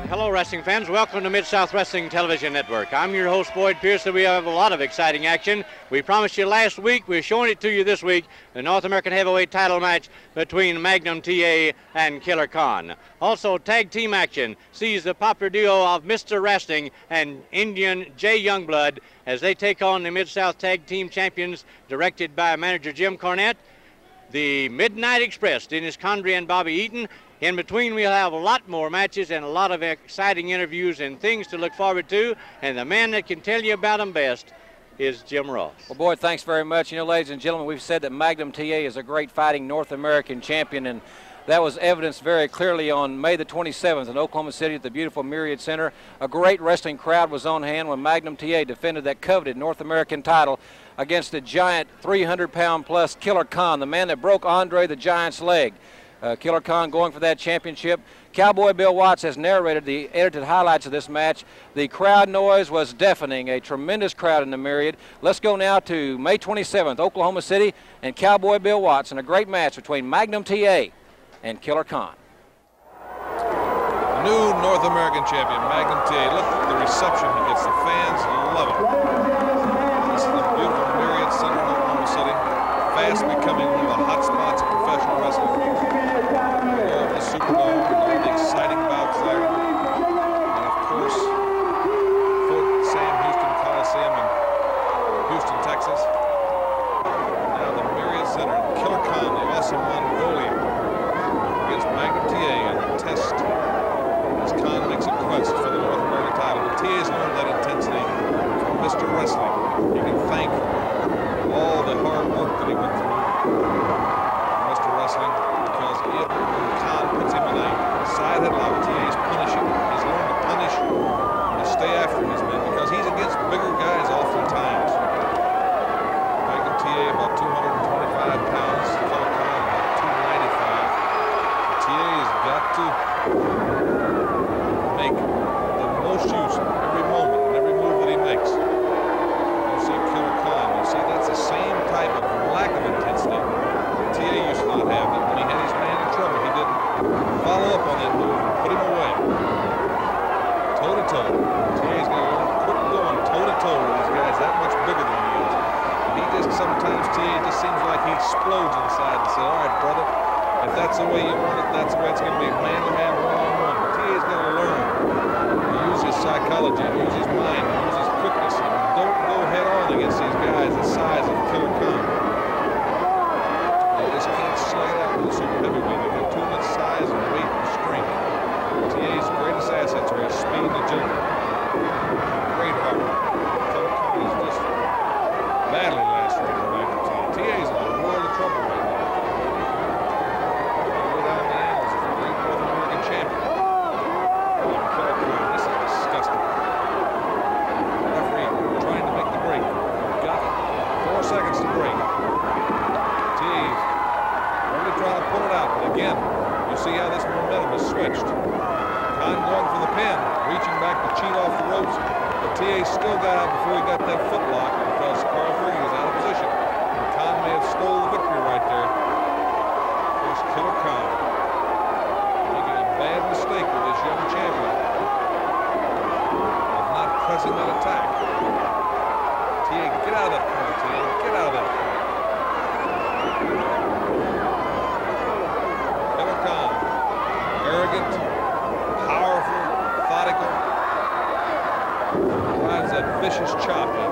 Hello, wrestling fans. Welcome to Mid-South Wrestling Television Network. I'm your host, Boyd Pierce, and we have a lot of exciting action. We promised you last week. We're showing it to you this week, the North American Heavyweight title match between Magnum TA and Killer Khan. Also, tag team action sees the popular duo of Mr. Wrestling and Indian Jay Youngblood as they take on the Mid-South Tag Team Champions, directed by manager Jim Cornette. The Midnight Express, Dennis Condrey and Bobby Eaton. In between, we'll have a lot more matches and a lot of exciting interviews and things to look forward to. And the man that can tell you about them best is Jim Ross. Well, Boyd, thanks very much. You know, ladies and gentlemen, we've said that Magnum TA is a great fighting North American champion, and that was evidenced very clearly on May the 27th in Oklahoma City at the beautiful Myriad Center. A great wrestling crowd was on hand when Magnum TA defended that coveted North American title against the giant 300-pound-plus Killer Khan, the man that broke Andre the Giant's leg. Killer Khan going for that championship. Cowboy Bill Watts has narrated the edited highlights of this match. The crowd noise was deafening, a tremendous crowd in the Myriad. Let's go now to May 27th, Oklahoma City, and Cowboy Bill Watts in a great match between Magnum TA and Killer Khan. The new North American champion, Magnum TA. Look at the reception he gets. The fans love it. This is the beautiful Myriad Center in Oklahoma City. Fast becoming one of the hot spots of professional wrestling. The Superdome, all the exciting bouts there. And of course, Fort Sam Houston Coliseum in Houston, Texas. Now the Myriad Center. Killer Khan, the awesome Mongolian, against Magnum TA in a test as Khan makes a quest for the North American title. But TA's learned that intensity from Mr. Wrestling. You can thank all the hard work that he went through, Mr. Wrestling, because if Khan puts him in a side headlock, TA's punishing. He's learned to punish and to stay after his men because he's against bigger guys oftentimes. Magnum TA about 225 pounds, Killer Khan about 295. TA's got to make the most use of every moment and every move that he makes. You see Killer Khan, you see that's the same type of lack of intensity TA used to not have. That when he had his man in trouble, he didn't follow up on that move and put him away. Toe to toe. TA's got to learn to quit going toe to toe with these guys that much bigger than he is. And he just sometimes, TA just seems like he explodes inside and says, all right, brother, if that's the way you want it, that's the way it's going to be, man to man, one on one. But TA's got to learn to use his psychology, use his mind, use his quickness, and don't go head on against these guys the size of Killer Khan. They just can't slug it out with a super heavyweight. They got too much size and weight and strength. TA's greatest assets are his speed and agility. Great heart. Killer Khan is just badly lacerated by TA. TA's in a world of trouble right now. Go down the annals as a great North American champion. Killer Khan, this is disgusting. Referee trying to make the break. Got 4 seconds to break. TA's really trying to pull it out, but again, you see how this momentum is switched. Khan going for the pin, reaching back to cheat off the ropes, but TA still got out before he got that foot lock because Carl Fergie was out of position. And Khan may have stole the victory right there. Here's Killer Khan making a bad mistake with this young champion of not pressing that attack. TA, get out of that corner, TA, get out of that corner. Killer Khan, arrogant, powerful, methodical, drives that vicious chop in.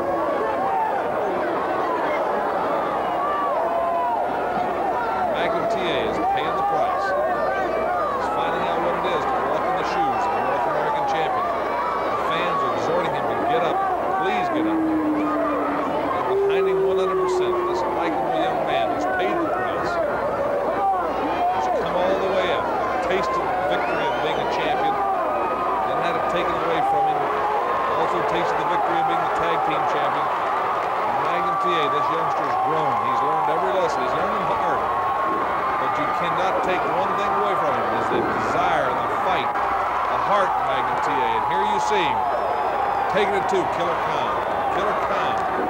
Magnum TA is paying the price. He's finding out what it is to walk in the shoes of a North American champion. The fans are exhorting him to get up. Please get up. They're behind him 100%. This likable young man has paid the price. He's come all the way up. Tasted the victory of being a champion. Then had it taken away from him. Also tasted the victory of being the tag team champion. And Magnum TA, this youngster's grown. He's learned every lesson. He's learning hard. But you cannot take one thing away from him, is the desire, the fight, the heart of Magnum TA. And here you see him taking it to Killer Khan. Killer Khan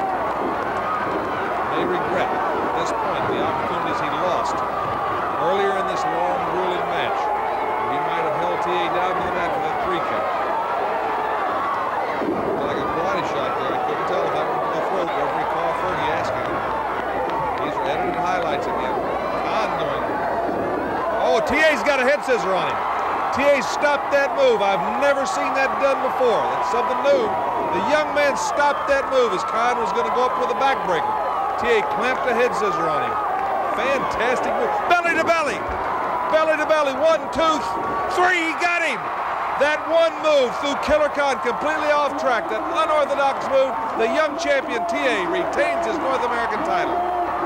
may regret at this point the opportunities he lost earlier in this long, grueling match. He might have held TA down to the mat for that 3 count. got a head scissor on him. TA stopped that move. I've never seen that done before. That's something new. The young man stopped that move as Khan was going to go up with a backbreaker. TA clamped a head scissor on him. Fantastic move. Belly to belly. Belly to belly. 1, 2, 3. He got him. That one move threw Killer Khan completely off track. That unorthodox move. The young champion TA retains his North American title.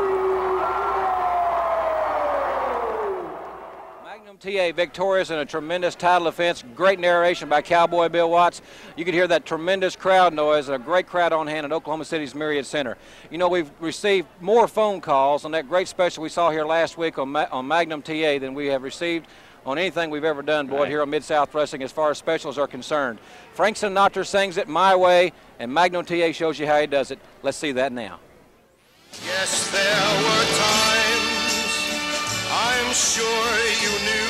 TA victorious in a tremendous title defense. Great narration by Cowboy Bill Watts. You could hear that tremendous crowd noise, a great crowd on hand at Oklahoma City's Myriad Center. You know, we've received more phone calls on that great special we saw here last week on Magnum TA than we have received on anything we've ever done, Boyd, here on Mid-South Wrestling as far as specials are concerned. Frank Sinatra sings it My Way, and Magnum TA shows you how he does it. Let's see that now. Yes, there were times I'm sure you knew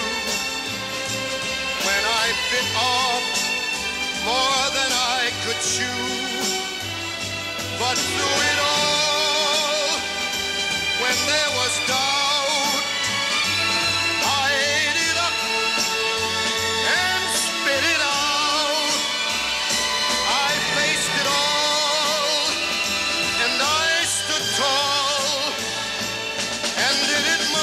when I bit off more than I could chew. But through it all, when there was doubt, I ate it up and spit it out. I faced it all and I stood tall and did it my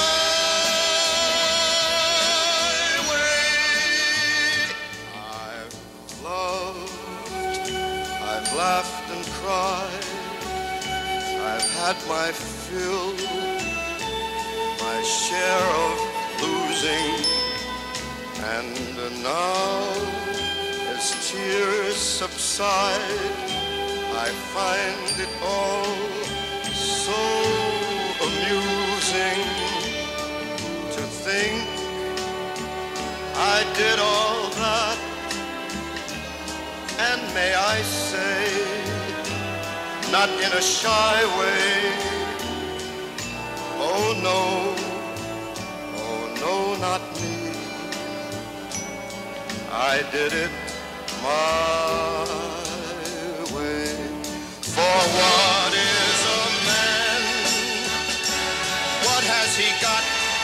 laughed and cried, I've had my fill, my share of losing, and now as tears subside, I find it all so amusing to think I did all that. And may I say, not in a shy way, oh no, not me. I did it my way. For what is a man? What has he got?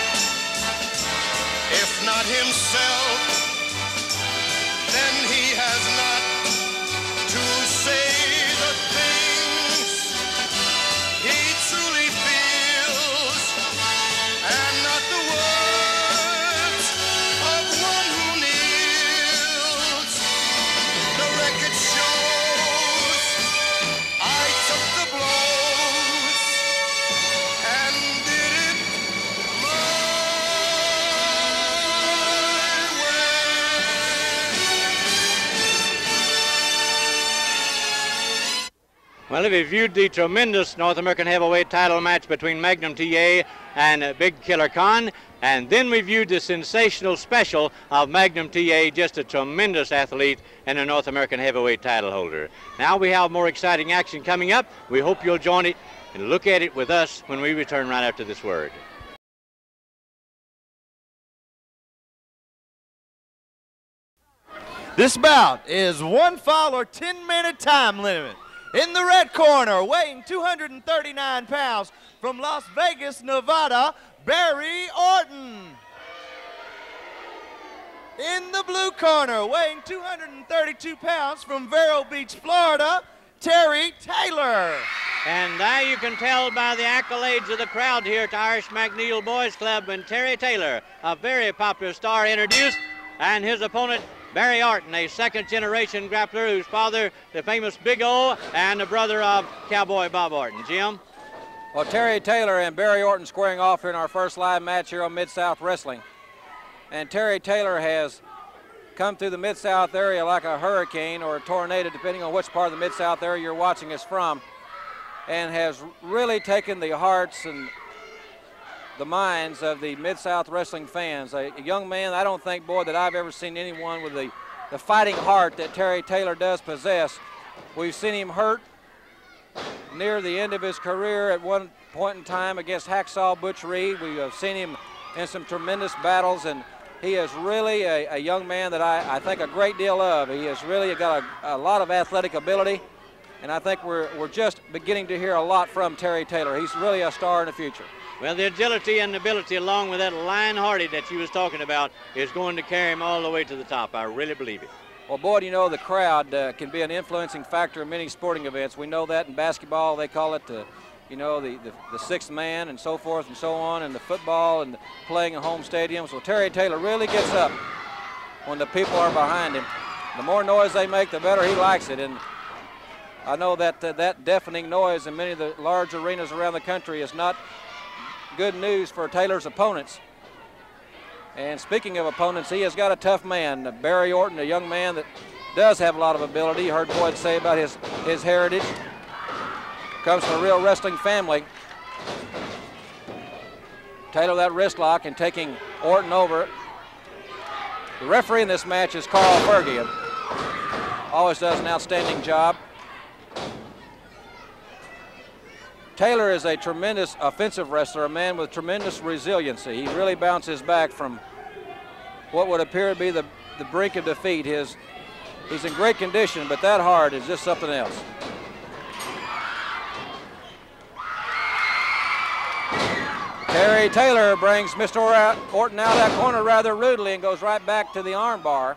If not himself, then he has not to say the things he truly feels, and not the words of one who kneels. The record shows I took the blows and did it my Well, if you viewed the tremendous North American heavyweight title match between Magnum TA and Big Killer Khan, and then we viewed the sensational special of Magnum TA, just a tremendous athlete and a North American heavyweight title holder. Now we have more exciting action coming up. We hope you'll join it and look at it with us when we return right after this word. This bout is 1 fall or 10-minute time limit. In the red corner, weighing 239 pounds from Las Vegas, Nevada, Barry Orton. In the blue corner, weighing 232 pounds from Vero Beach, Florida, Terry Taylor. And there you can tell by the accolades of the crowd here at Irish McNeil Boys Club, and Terry Taylor, a very popular star, introduced, and his opponent, Barry Orton, a second-generation grappler whose father, the famous Big O, and the brother of Cowboy Bob Orton. Jim? Well, Terry Taylor and Barry Orton squaring off here in our first live match here on Mid-South Wrestling. And Terry Taylor has come through the Mid-South area like a hurricane or a tornado, depending on which part of the Mid-South area you're watching us from, and has really taken the hearts and the minds of the Mid-South Wrestling fans. A young man, I don't think, boy, that I've ever seen anyone with the fighting heart that Terry Taylor does possess. We've seen him hurt near the end of his career at one point in time against Hacksaw Butch Reed. We have seen him in some tremendous battles, and he is really a young man that I think a great deal of. He has really got a lot of athletic ability, and I think we're just beginning to hear a lot from Terry Taylor. He's really a star in the future. Well, the agility and ability along with that line hardy that you was talking about is going to carry him all the way to the top. I really believe it. Well, Boyd, you know, the crowd can be an influencing factor in many sporting events. We know that in basketball. They call it the sixth man and so forth and so on, and the football and playing in home stadiums. Well, Terry Taylor really gets up when the people are behind him. The more noise they make, the better he likes it. And I know that that deafening noise in many of the large arenas around the country is not good news for Taylor's opponents. And speaking of opponents, he has got a tough man. Barry Orton, a young man that does have a lot of ability. You heard Boyd say about his heritage. Comes from a real wrestling family. Taylor that wrist lock and taking Orton over. The referee in this match is Carl Fergie. Always does an outstanding job. Taylor is a tremendous offensive wrestler, a man with tremendous resiliency. He really bounces back from what would appear to be the brink of defeat. He's in great condition, but that hard is just something else. Terry Taylor brings Mr. Orton out of that corner rather rudely and goes right back to the arm bar.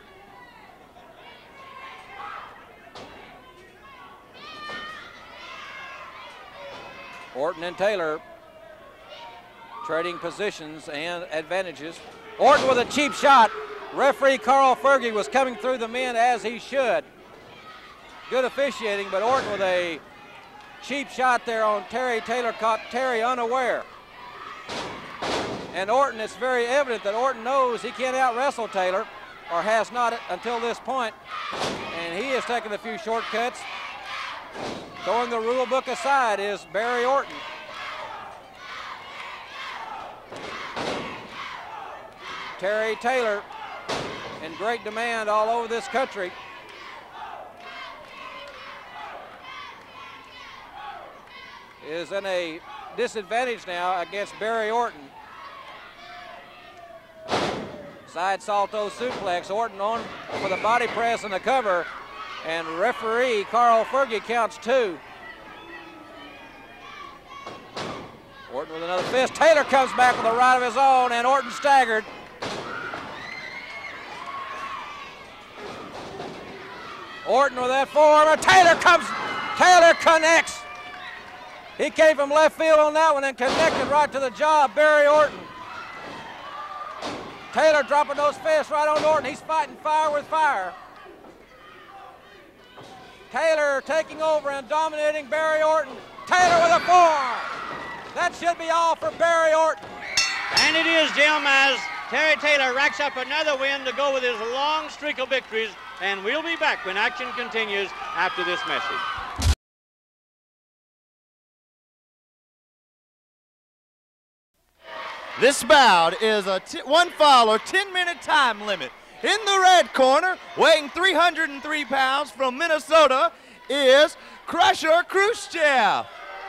Orton and Taylor trading positions and advantages. Orton with a cheap shot. Referee Carl Fergie was coming through the men as he should. Good officiating, but Orton with a cheap shot there on Terry Taylor caught Terry unaware. And Orton, it's very evident that Orton knows he can't out-wrestle Taylor, or has not until this point. And he has taken a few shortcuts. Throwing the rule book aside is Barry Orton. Terry Taylor in great demand all over this country. Is in a disadvantage now against Barry Orton. Side salto suplex. Orton on for the body press and the cover. And referee Carl Fergie counts 2. Orton with another fist. Taylor comes back with a right of his own, and Orton staggered. Orton with that forearm. Taylor connects. He came from left field on that one and connected right to the jaw of Barry Orton. Taylor dropping those fists right on Orton. He's fighting fire with fire. Taylor taking over and dominating Barry Orton. Taylor with a forearm. That should be all for Barry Orton. And it is, Jim, as Terry Taylor racks up another win to go with his long streak of victories. And we'll be back when action continues after this message. This bout is a one fall or 10-minute time limit. In the red corner, weighing 303 pounds from Minnesota, is Crusher Khrushchev.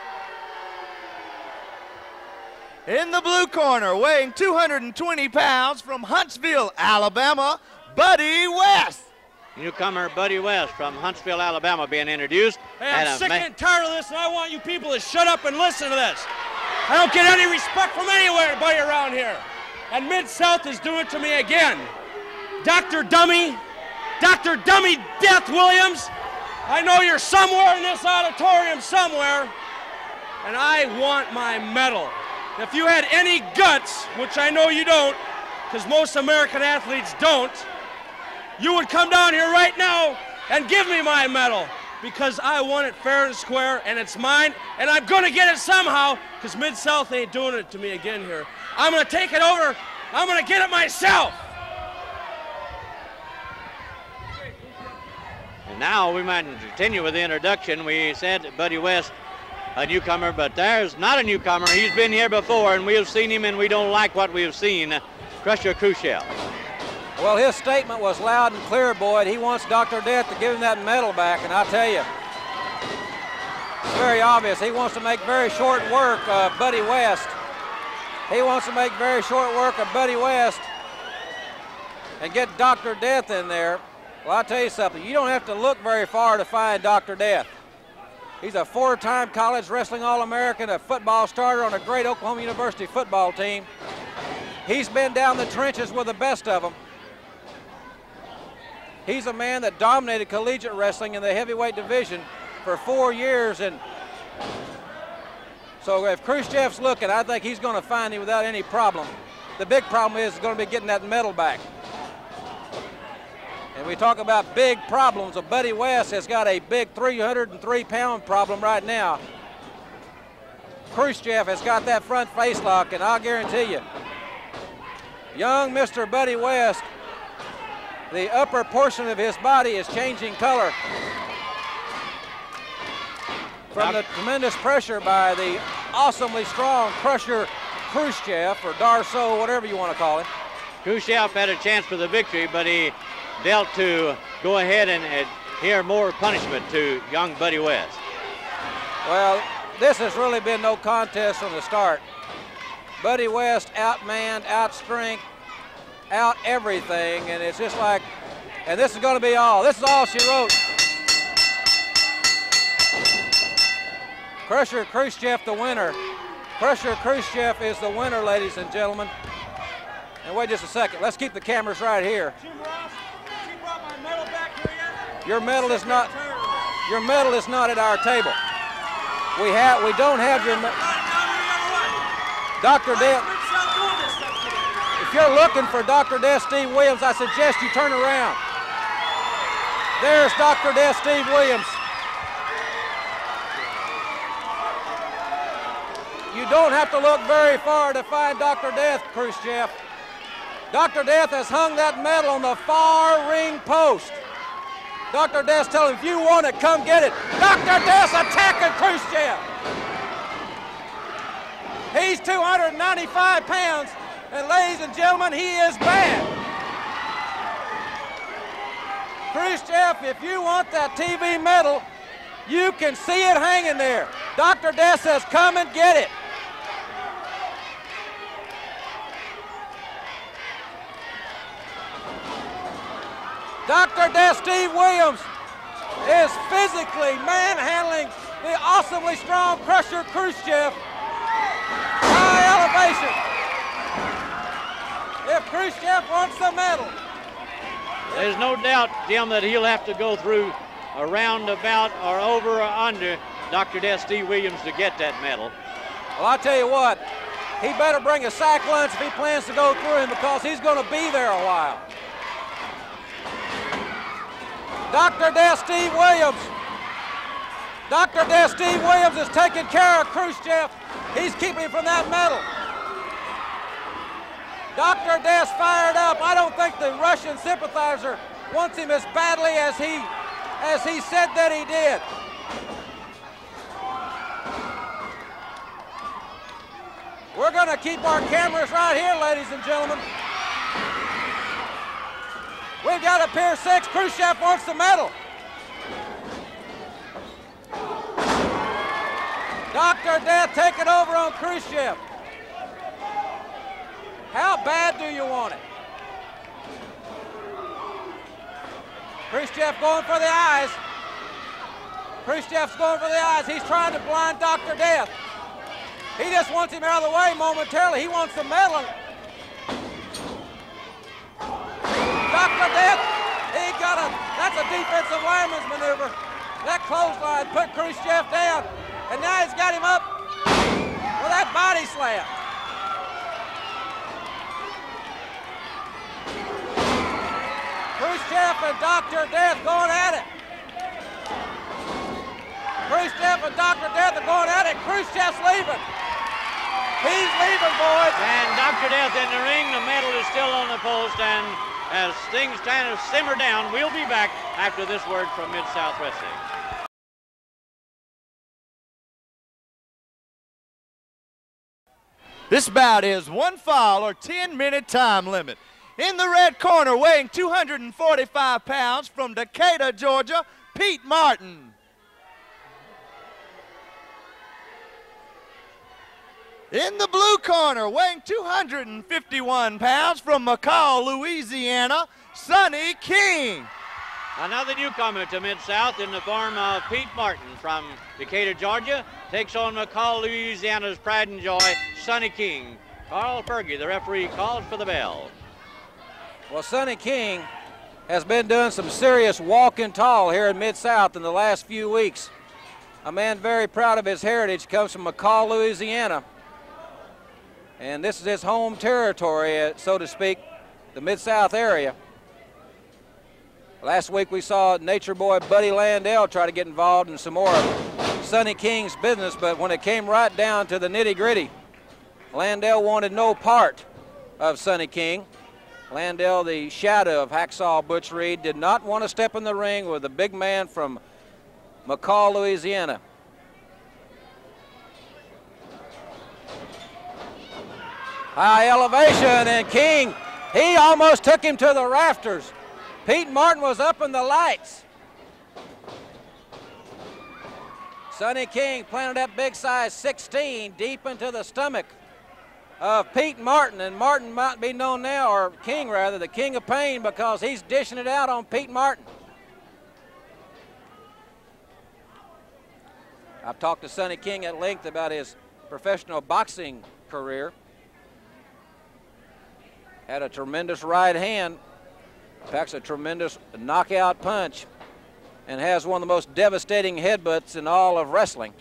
In the blue corner, weighing 220 pounds from Huntsville, Alabama, Buddy West. Newcomer Buddy West from Huntsville, Alabama being introduced. Hey, I'm sick and tired of this, and I want you people to shut up and listen to this. I don't get any respect from anybody around here. And Mid-South is doing it to me again. Dr. Dummy Death Williams, I know you're somewhere in this auditorium somewhere, and I want my medal. If you had any guts, which I know you don't, because most American athletes don't, you would come down here right now and give me my medal, because I want it fair and square, and it's mine, and I'm going to get it somehow, because Mid-South ain't doing it to me again here. I'm going to take it over. I'm going to get it myself. And now we might continue with the introduction. We said Buddy West, a newcomer, but there's not a newcomer. He's been here before, and we have seen him, and we don't like what we have seen. Crusher Khrushchev. Well, his statement was loud and clear, Boyd. He wants Dr. Death to give him that medal back, and I'll tell you, it's very obvious. He wants to make very short work of Buddy West. He wants to make very short work of Buddy West and get Dr. Death in there. Well, I'll tell you something. You don't have to look very far to find Dr. Death. He's a 4-time college wrestling All-American, a football starter on a great Oklahoma University football team. He's been down the trenches with the best of them. He's a man that dominated collegiate wrestling in the heavyweight division for 4 years, and so if Khrushchev's looking, I think he's going to find him without any problem. The big problem is going to be getting that medal back. And we talk about big problems. So Buddy West has got a big 303-pound problem right now. Khrushchev has got that front face lock, and I'll guarantee you, young Mr. Buddy West, the upper portion of his body is changing color from the tremendous pressure by the awesomely strong Crusher Khrushchev, or Darso, whatever you want to call him. Khrushchev had a chance for the victory, but he dealt to go ahead and adhere more punishment to young Buddy West. Well, this has really been no contest from the start. Buddy West outmanned, outstrength, out everything, and it's just like, and this is going to be all. This is all she wrote. Crusher Khrushchev the winner. Crusher Khrushchev is the winner, ladies and gentlemen. And wait just a second. Let's keep the cameras right here. Jim Ross, you brought my medal back here yet? Your medal is not at our table. We don't have your medal. Dr. Death. If you're looking for Dr. Death Steve Williams, I suggest you turn around. There's Dr. Death Steve Williams. You don't have to look very far to find Dr. Death, Khrushchev. Dr. Death has hung that medal on the far ring post. Dr. Death's telling him, if you want it, come get it. Dr. Death's attacking Khrushchev. He's 295 pounds, and ladies and gentlemen, he is bad. Khrushchev, if you want that TV medal, you can see it hanging there. Dr. Death says, come and get it. Dr. Death Steve Williams is physically manhandling the awesomely strong Crusher Khrushchev. High elevation. If Khrushchev wants the medal. There's no doubt, Jim, that he'll have to go through a roundabout or over or under Dr. Death Steve Williams to get that medal. Well, I'll tell you what, he better bring a sack lunch if he plans to go through him, because he's going to be there a while. Dr. Death Steve Williams. Dr. Death Steve Williams is taking care of Khrushchev. He's keeping him from that medal. Dr. Death's fired up. I don't think the Russian sympathizer wants him as badly as he said that he did. We're going to keep our cameras right here, ladies and gentlemen. We've got a Pier 6. Khrushchev wants the medal. Dr. Death taking over on Khrushchev. How bad do you want it? Khrushchev going for the eyes. Khrushchev's going for the eyes. He's trying to blind Dr. Death. He just wants him out of the way momentarily. He wants the medal. Dr. Death, that's a defensive lineman's maneuver. That clothesline put Khrushchev down, and now he's got him up with that body slam. Khrushchev and Dr. Death going at it. Khrushchev and Dr. Death are going at it. Khrushchev's leaving. He's leaving, boys. And Dr. Death in the ring. The medal is still on the post, and as things kind of simmer down, we'll be back after this word from Mid-South Wrestling. This bout is one fall or 10-minute time limit. In the red corner, weighing 245 pounds from Decatur, Georgia, Pete Martin. In the blue corner, weighing 251 pounds from McCall, Louisiana, Sonny King. Another newcomer to Mid-South in the form of Pete Martin from Decatur, Georgia, takes on McCall, Louisiana's pride and joy, Sonny King. Carl Fergie, the referee, calls for the bell. Well, Sonny King has been doing some serious walking tall here in Mid-South in the last few weeks. A man very proud of his heritage, comes from McCall, Louisiana. And this is his home territory, so to speak, the Mid-South area. Last week we saw nature boy Buddy Landell try to get involved in some more of Sonny King's business, but when it came right down to the nitty-gritty, Landell wanted no part of Sonny King. Landell, the shadow of Hacksaw Butch Reed, did not want to step in the ring with the big man from McCall, Louisiana. High elevation, and King, he almost took him to the rafters. Pete Martin was up in the lights. Sonny King planted that big size 16 deep into the stomach of Pete Martin, and Martin might be known now, or King rather, the king of pain, because he's dishing it out on Pete Martin. I've talked to Sonny King at length about his professional boxing career. Had a tremendous right hand, packs a tremendous knockout punch, and has one of the most devastating headbutts in all of wrestling.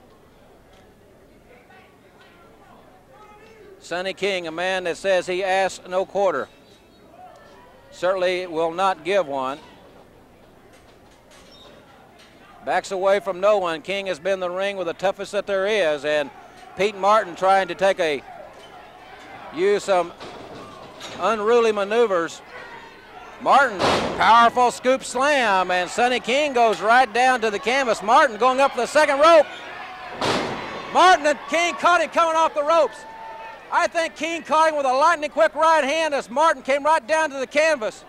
Sonny King, a man that says he asks no quarter, certainly will not give one. Backs away from no one. King has been in the ring with the toughest that there is, and Pete Martin trying to use some unruly maneuvers. Martin, powerful scoop slam, and Sonny King goes right down to the canvas. Martin going up the second rope. Martin and King caught him coming off the ropes. I think King caught him with a lightning quick right hand as Martin came right down to the canvas.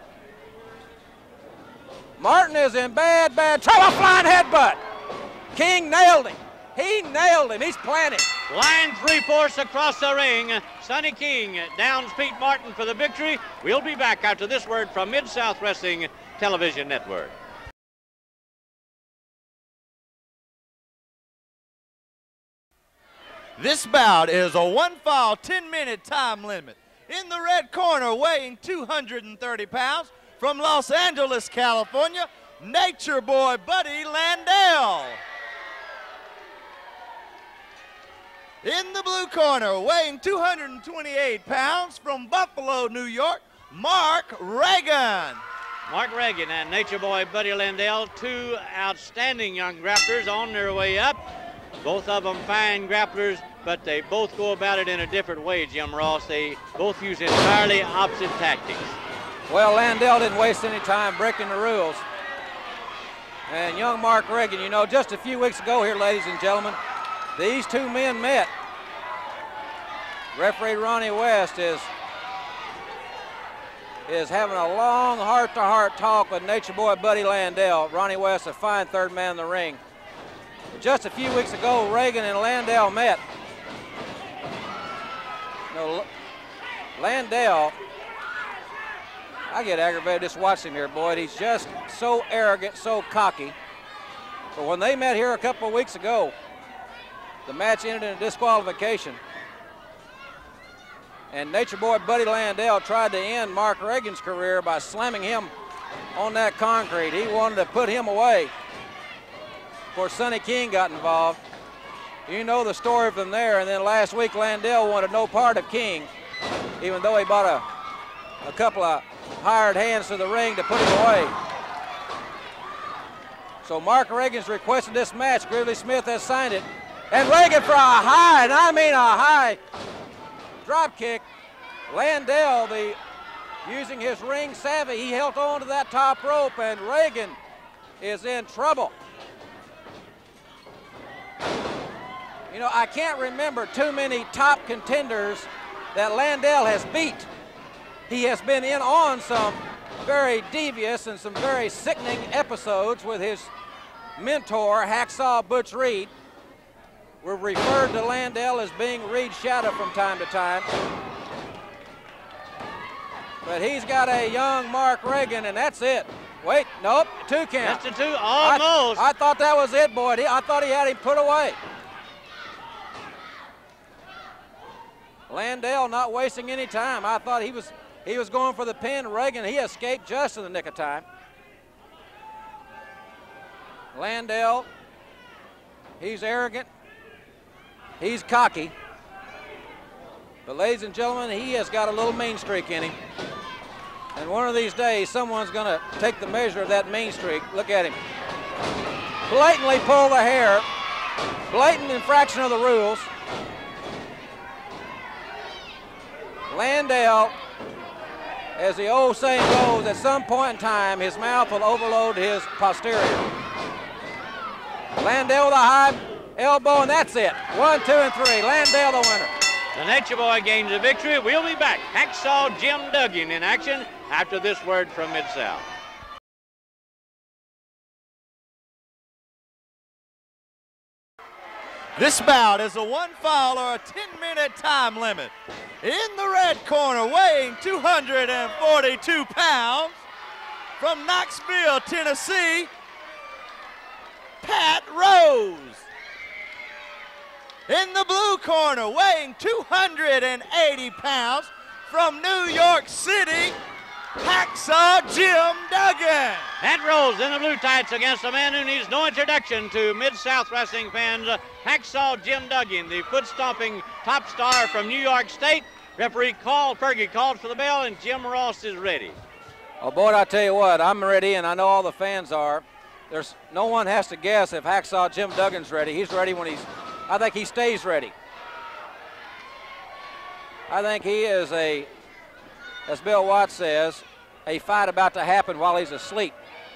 Martin is in bad trouble. Flying headbutt. King nailed him. He nailed him. He's planted. Line 3/4 across the ring. Sonny King downs Pete Martin for the victory. We'll be back after this word from Mid-South Wrestling Television Network. This bout is a one-fall, 10-minute time limit. In the red corner, weighing 230 pounds, from Los Angeles, California, Nature Boy Buddy Landell. In the blue corner, weighing 228 pounds, from Buffalo, New York, Mark Reagan. Mark Reagan and Nature Boy Buddy Landell, two outstanding young grapplers on their way up. Both of them fine grapplers, but they both go about it in a different way, Jim Ross. They both use entirely opposite tactics. Well, Landell didn't waste any time breaking the rules. And young Mark Reagan, you know, just a few weeks ago here, ladies and gentlemen, these two men met. Referee Ronnie West is having a long heart-to-heart talk with Nature Boy Buddy Landell. Ronnie West, a fine third man in the ring. Just a few weeks ago, Reagan and Landell met. No, Landell, I get aggravated just watching him here, Boyd. He's just so arrogant, so cocky. But when they met here a couple of weeks ago, the match ended in a disqualification. And Nature Boy Buddy Landell tried to end Mark Reagan's career by slamming him on that concrete. He wanted to put him away. Of course, Sonny King got involved. You know the story from there. And then last week, Landell wanted no part of King, even though he bought a couple of hired hands to the ring to put him away. So Mark Reagan's requested this match. Gridley Smith has signed it. And Reagan for a high, and I mean a high drop kick. Landell, using his ring savvy, he held on to that top rope, and Reagan is in trouble. You know, I can't remember too many top contenders that Landell has beat. He has been in on some very devious and some very sickening episodes with his mentor, Hacksaw Butch Reed. We're referred to Landell as being Reed's shadow from time to time. But he's got a young Mark Reagan, and that's it. Wait, nope, 2 count. That's a 2, almost. I thought that was it, Boyd. I thought he had him put away. Landale not wasting any time. I thought he was going for the pin. Reagan, he escaped just in the nick of time. Landale, he's arrogant. He's cocky. But ladies and gentlemen, he has got a little mean streak in him. And one of these days, someone's going to take the measure of that mean streak. Look at him. Blatantly pull the hair. Blatant infraction of the rules. Landale, as the old saying goes, at some point in time, his mouth will overload his posterior. Landale with a high elbow, and that's it. 1, 2, and 3. Landale the winner. The Nature Boy gains a victory. We'll be back. Hacksaw Jim Duggan in action after this word from Mid-South. This bout is a 1 foul or a 10-minute time limit. In the red corner, weighing 242 pounds, from Knoxville, Tennessee, Pat Rose. In the blue corner, weighing 280 pounds, from New York City, Hacksaw Jim Duggan. Pat Rose in the blue tights against a man who needs no introduction to Mid-South wrestling fans, Hacksaw Jim Duggan, the foot-stomping top star from New York State. Referee Fergie called for the bell, and Jim Ross is ready. Oh, boy, I tell you what, I'm ready, and I know all the fans are. No one has to guess if Hacksaw Jim Duggan's ready. He's ready when I think he stays ready. I think he is as Bill Watts says, a fight about to happen while he's asleep.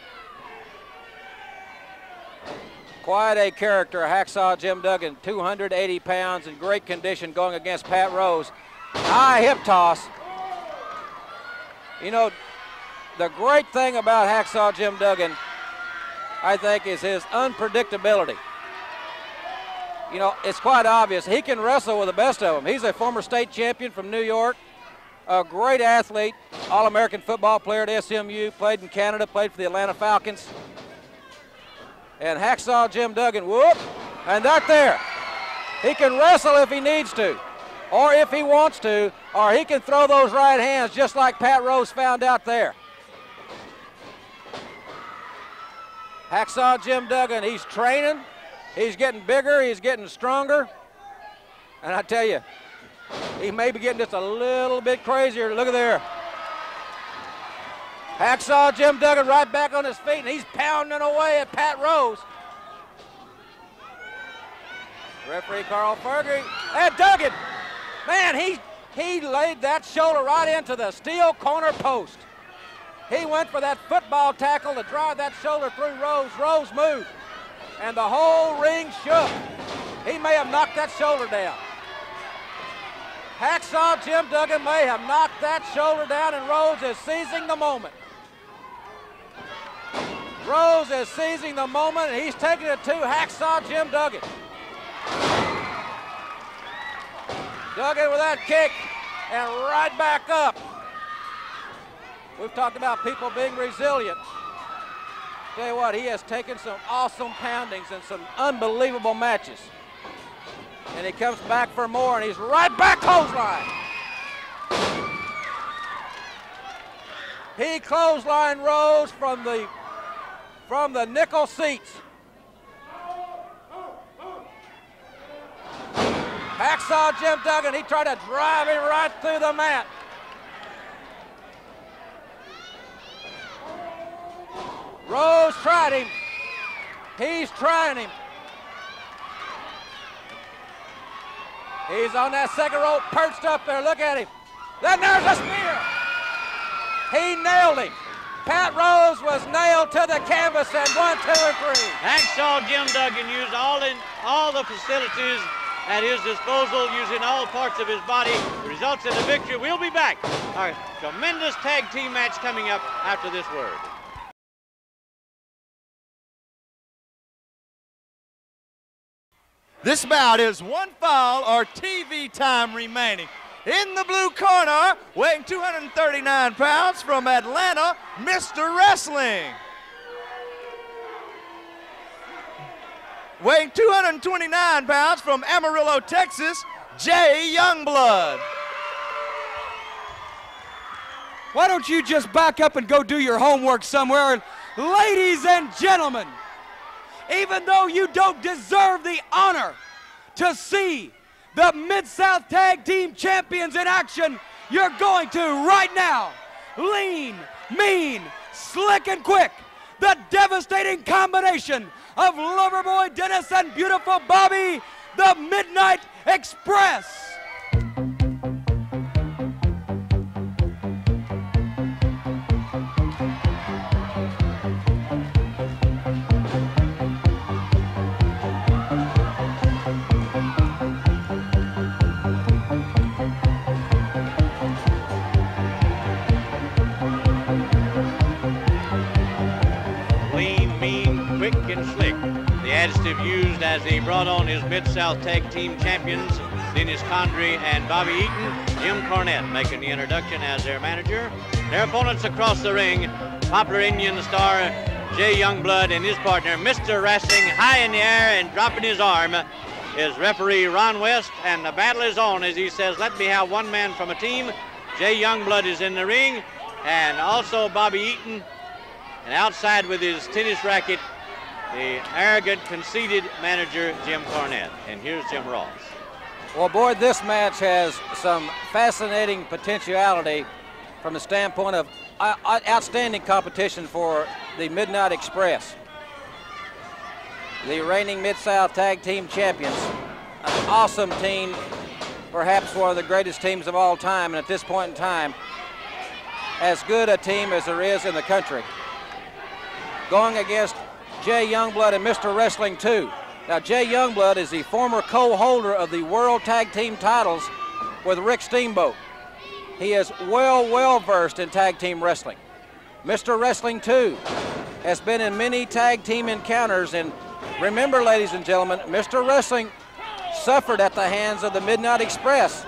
Quite a character, Hacksaw Jim Duggan, 280 pounds in great condition going against Pat Rose. High hip toss. You know, the great thing about Hacksaw Jim Duggan, I think, is his unpredictability. You know, it's quite obvious. He can wrestle with the best of them. He's a former state champion from New York, a great athlete, All-American football player at SMU, played in Canada, played for the Atlanta Falcons. And Hacksaw Jim Duggan, whoop, and that there. He can wrestle if he needs to, or if he wants to, or he can throw those right hands just like Pat Rose found out there. Hacksaw Jim Duggan, he's training, he's getting bigger, he's getting stronger, and I tell you, he may be getting just a little bit crazier. Look at there. Hacksaw Jim Duggan right back on his feet, and he's pounding away at Pat Rose. Referee Carl Fergie. And Duggan, man, he laid that shoulder right into the steel corner post. He went for that football tackle to drive that shoulder through Rose. Rose moved, and the whole ring shook. He may have knocked that shoulder down. Hacksaw Jim Duggan may have knocked that shoulder down, and Rose is seizing the moment. Rose is seizing the moment, and he's taking it to Hacksaw Jim Duggan. Duggan with that kick, and right back up. We've talked about people being resilient. Tell you what, he has taken some awesome poundings and some unbelievable matches. And he comes back for more, and he's right back clothesline. He clothesline Rose from the nickel seats. Hacksaw Jim Duggan, he tried to drive him right through the mat. Rose tried him. He's trying him. He's on that second rope, perched up there. Look at him. Then there's a spear. He nailed him. Pat Rose was nailed to the canvas, and 1, 2, and 3. Hacksaw Jim Duggan used all the facilities at his disposal, using all parts of his body. Results in the victory. We'll be back. Our tremendous tag team match coming up after this word. This bout is 1 foul or TV time remaining. In the blue corner, weighing 239 pounds from Atlanta, Mr. Wrestling. Weighing 229 pounds from Amarillo, Texas, Jay Youngblood. Why don't you just back up and go do your homework somewhere? Ladies and gentlemen, even though you don't deserve the honor to see the Mid-South Tag Team Champions in action, you're going to right now. Lean, mean, slick and quick. The devastating combination of Loverboy Dennis and beautiful Bobby, the Midnight Express. Adjective used as he brought on his Mid-South Tag Team Champions, Dennis Condrey and Bobby Eaton. Jim Cornette making the introduction as their manager. Their opponents across the ring, popular Indian star Jay Youngblood and his partner, Mr. Wrestling, high in the air and dropping his arm, is referee Ron West, and the battle is on as he says, let me have one man from a team. Jay Youngblood is in the ring, and also Bobby Eaton, and outside with his tennis racket, the arrogant, conceited manager, Jim Cornette. And here's Jim Ross. Well, boy, this match has some fascinating potentiality from the standpoint of outstanding competition for the Midnight Express. The reigning Mid-South Tag Team Champions, an awesome team, perhaps one of the greatest teams of all time, and at this point in time, as good a team as there is in the country. Going against Jay Youngblood and Mr. Wrestling 2. Now, Jay Youngblood is the former co-holder of the World Tag Team titles with Rick Steamboat. He is well versed in tag team wrestling. Mr. Wrestling 2 has been in many tag team encounters, and remember, ladies and gentlemen, Mr. Wrestling suffered at the hands of the Midnight Express.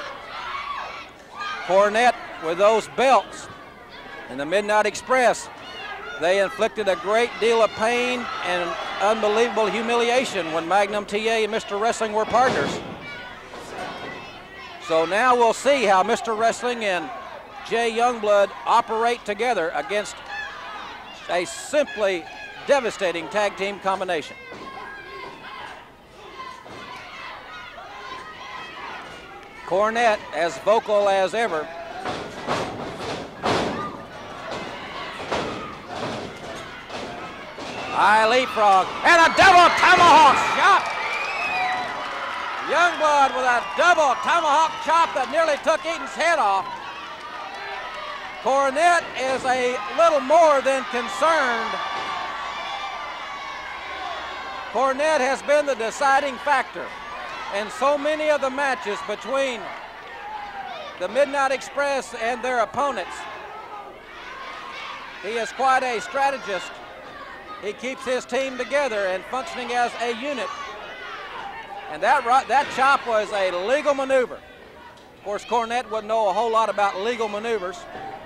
Cornette with those belts, and the Midnight Express, they inflicted a great deal of pain and unbelievable humiliation when Magnum TA and Mr. Wrestling were partners. So now we'll see how Mr. Wrestling and Jay Youngblood operate together against a simply devastating tag team combination. Cornette, as vocal as ever. High leapfrog and a double tomahawk chop. Youngblood with a double tomahawk chop that nearly took Eaton's head off. Cornette is a little more than concerned. Cornette has been the deciding factor in so many of the matches between the Midnight Express and their opponents. He is quite a strategist. He keeps his team together and functioning as a unit. And that chop was a legal maneuver. Of course, Cornette wouldn't know a whole lot about legal maneuvers.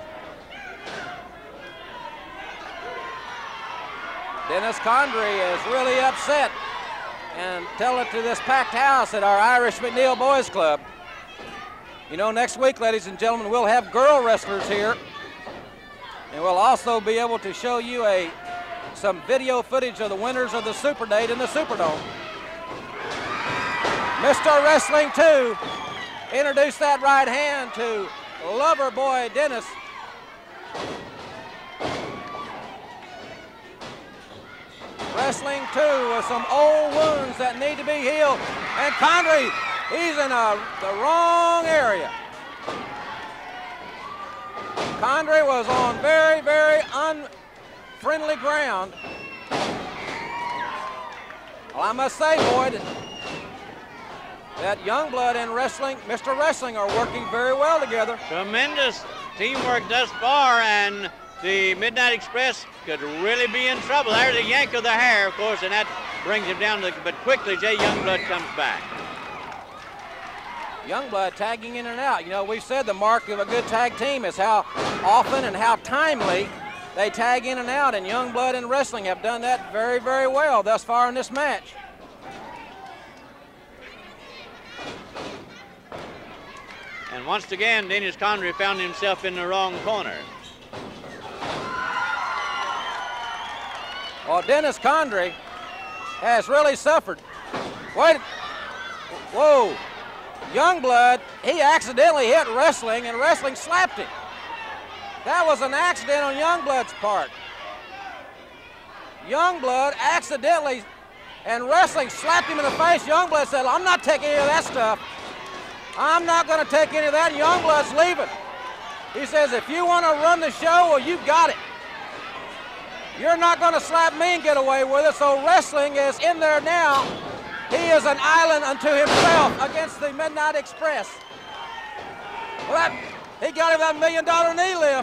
Dennis Condrey is really upset and telling it to this packed house at our Irish McNeil Boys Club. You know, next week, ladies and gentlemen, we'll have girl wrestlers here. And we'll also be able to show you some video footage of the winners of the Super Date in the Superdome. Mr. Wrestling 2 introduced that right hand to Loverboy Dennis. Wrestling 2 with some old wounds that need to be healed. And Condrey, he's in the wrong area. Condrey was on very unfriendly ground. Well, I must say, Boyd, that Youngblood and Mr. Wrestling are working very well together. Tremendous teamwork thus far, and the Midnight Express could really be in trouble. There's a yank of the hair, of course, and that brings him down, but quickly Jay Youngblood comes back. Youngblood tagging in and out. You know, we've said the mark of a good tag team is how often and how timely they tag in and out, and Youngblood and wrestling have done that very, very well thus far in this match. And once again, Dennis Condrey found himself in the wrong corner. Well, Dennis Condrey has really suffered. Wait, whoa. Youngblood, he accidentally hit wrestling, and wrestling slapped him. That was an accident on Youngblood's part. Youngblood accidentally, and wrestling slapped him in the face. Youngblood said, I'm not taking any of that stuff. I'm not going to take any of that. Youngblood's leaving. He says, if you want to run the show, well, you got it. You're not going to slap me and get away with it. So wrestling is in there now. He is an island unto himself against the Midnight Express. Well, he got him that $1 million knee lift.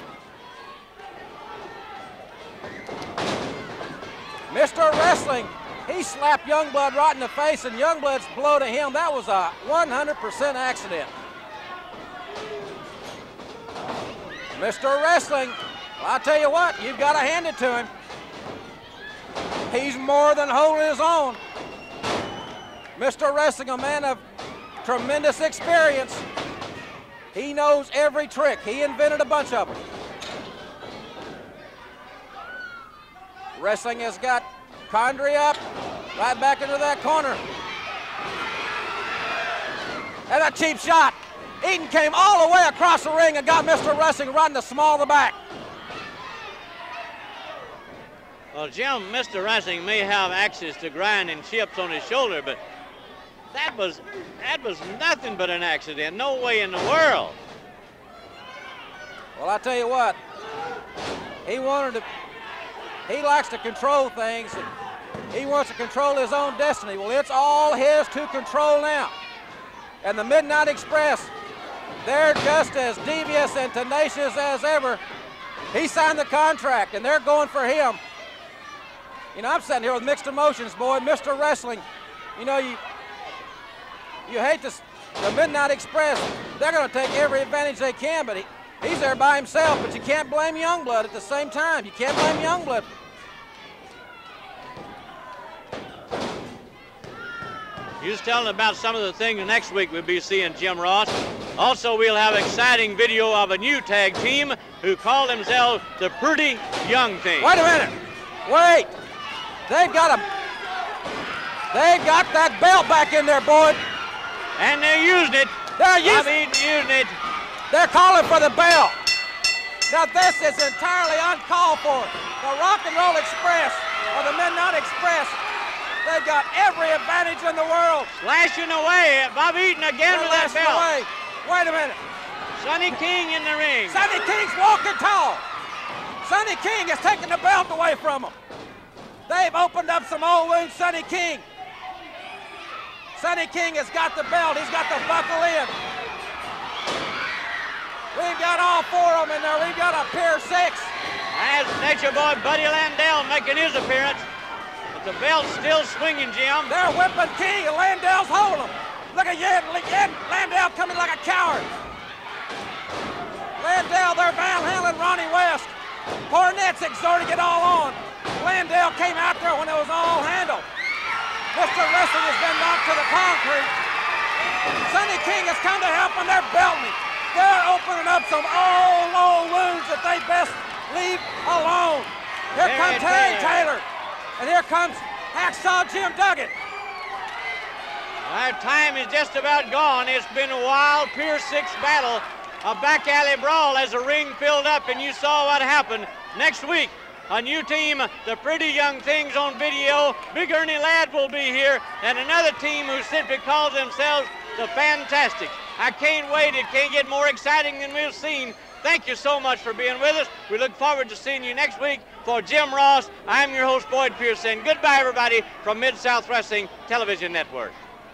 Mr. Wrestling, he slapped Youngblood right in the face, and Youngblood's blow to him, that was a 100% accident. Mr. Wrestling, well, I tell you what, you've got to hand it to him. He's more than holding his own. Mr. Wrestling, a man of tremendous experience. He knows every trick. He invented a bunch of them. Wrestling has got Condrey up, right back into that corner. And a cheap shot. Eaton came all the way across the ring and got Mr. Wrestling right in the small of the back. Well, Jim, Mr. Wrestling may have access to grind and chips on his shoulder, but that was nothing but an accident. No way in the world. Well, I tell you what, he likes to control things. He wants to control his own destiny. Well, it's all his to control now. And the Midnight Express, they're just as devious and tenacious as ever. He signed the contract, and they're going for him. You know, I'm sitting here with mixed emotions, boy. Mr. Wrestling, you know, you hate the Midnight Express. They're going to take every advantage they can, but he's there by himself. But you can't blame Youngblood at the same time. You can't blame Youngblood. You was telling about some of the things next week we'll be seeing Jim Ross. Also, we'll have exciting video of a new tag team who call themselves the Pretty Young Thing. Wait a minute. Wait. They've got that belt back in there, boy. And they're using it. They're using it. They're calling for the belt. Now this is entirely uncalled for. The Rock and Roll Express, or the Midnight Express, they've got every advantage in the world. Slashing away at Bob Eaton again with that belt. Away. Wait a minute. Sonny King in the ring. Sonny King's walking tall. Sonny King is taking the belt away from him. They've opened up some old wounds, Sonny King. Sonny King has got the belt. He's got the buckle in. We've got all four of them in there. We've got a pair 6. As Nature Boy Buddy Landell making his appearance. But the belt's still swinging, Jim. They're whipping King, and Landell's holding him. Look at Landell coming like a coward. Landell, they're manhandling Ronnie West. Cornette's exerting it all on. Landell came out there when it was all handled. Mr. Wrestling has been knocked to the concrete. Sonny King has come to help, and they're belting him. They're opening up some old wounds that they best leave alone. Here comes Terry Taylor, and here comes Hacksaw Jim Duggan. Our time is just about gone. It's been a wild Pier 6 battle, a back alley brawl as the ring filled up, and you saw what happened. Next week, a new team, the Pretty Young Things on video. Big Ernie Ladd will be here, and another team who simply calls themselves the Fantastics. I can't wait. It can't get more exciting than we've seen. Thank you so much for being with us. We look forward to seeing you next week. For Jim Ross, I'm your host, Boyd Pearson. Goodbye, everybody, from Mid-South Wrestling Television Network.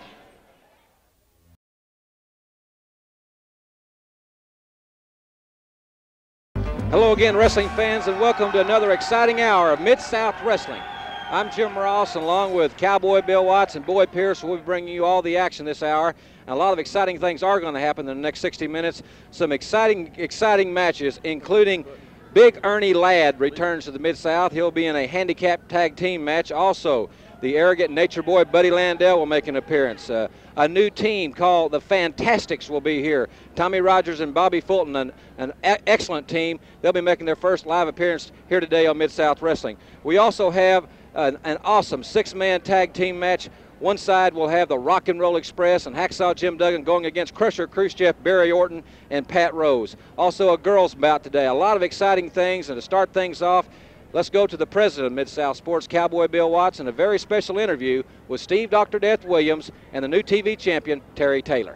Hello again, wrestling fans, and welcome to another exciting hour of Mid-South Wrestling. I'm Jim Ross, and along with Cowboy Bill Watts and Boyd Pierce, we'll be bringing you all the action this hour. And a lot of exciting things are going to happen in the next 60 minutes. Some exciting matches, including Big Ernie Ladd returns to the Mid-South. He'll be in a handicap tag team match. Also, the arrogant nature boy Buddy Landell will make an appearance. A new team called the Fantastics will be here. Tommy Rogers and Bobby Fulton, an excellent team. They'll be making their first live appearance here today on Mid-South Wrestling. We also have an awesome 6-man tag team match. One side will have the Rock and Roll Express and Hacksaw Jim Duggan going against Crusher Khrushchev, Barry Orton, and Pat Rose. Also a girls bout today. A lot of exciting things, and to start things off, let's go to the president of Mid-South Sports, Cowboy Bill Watts, and a very special interview with Steve Dr. Death Williams and the new TV champion, Terry Taylor.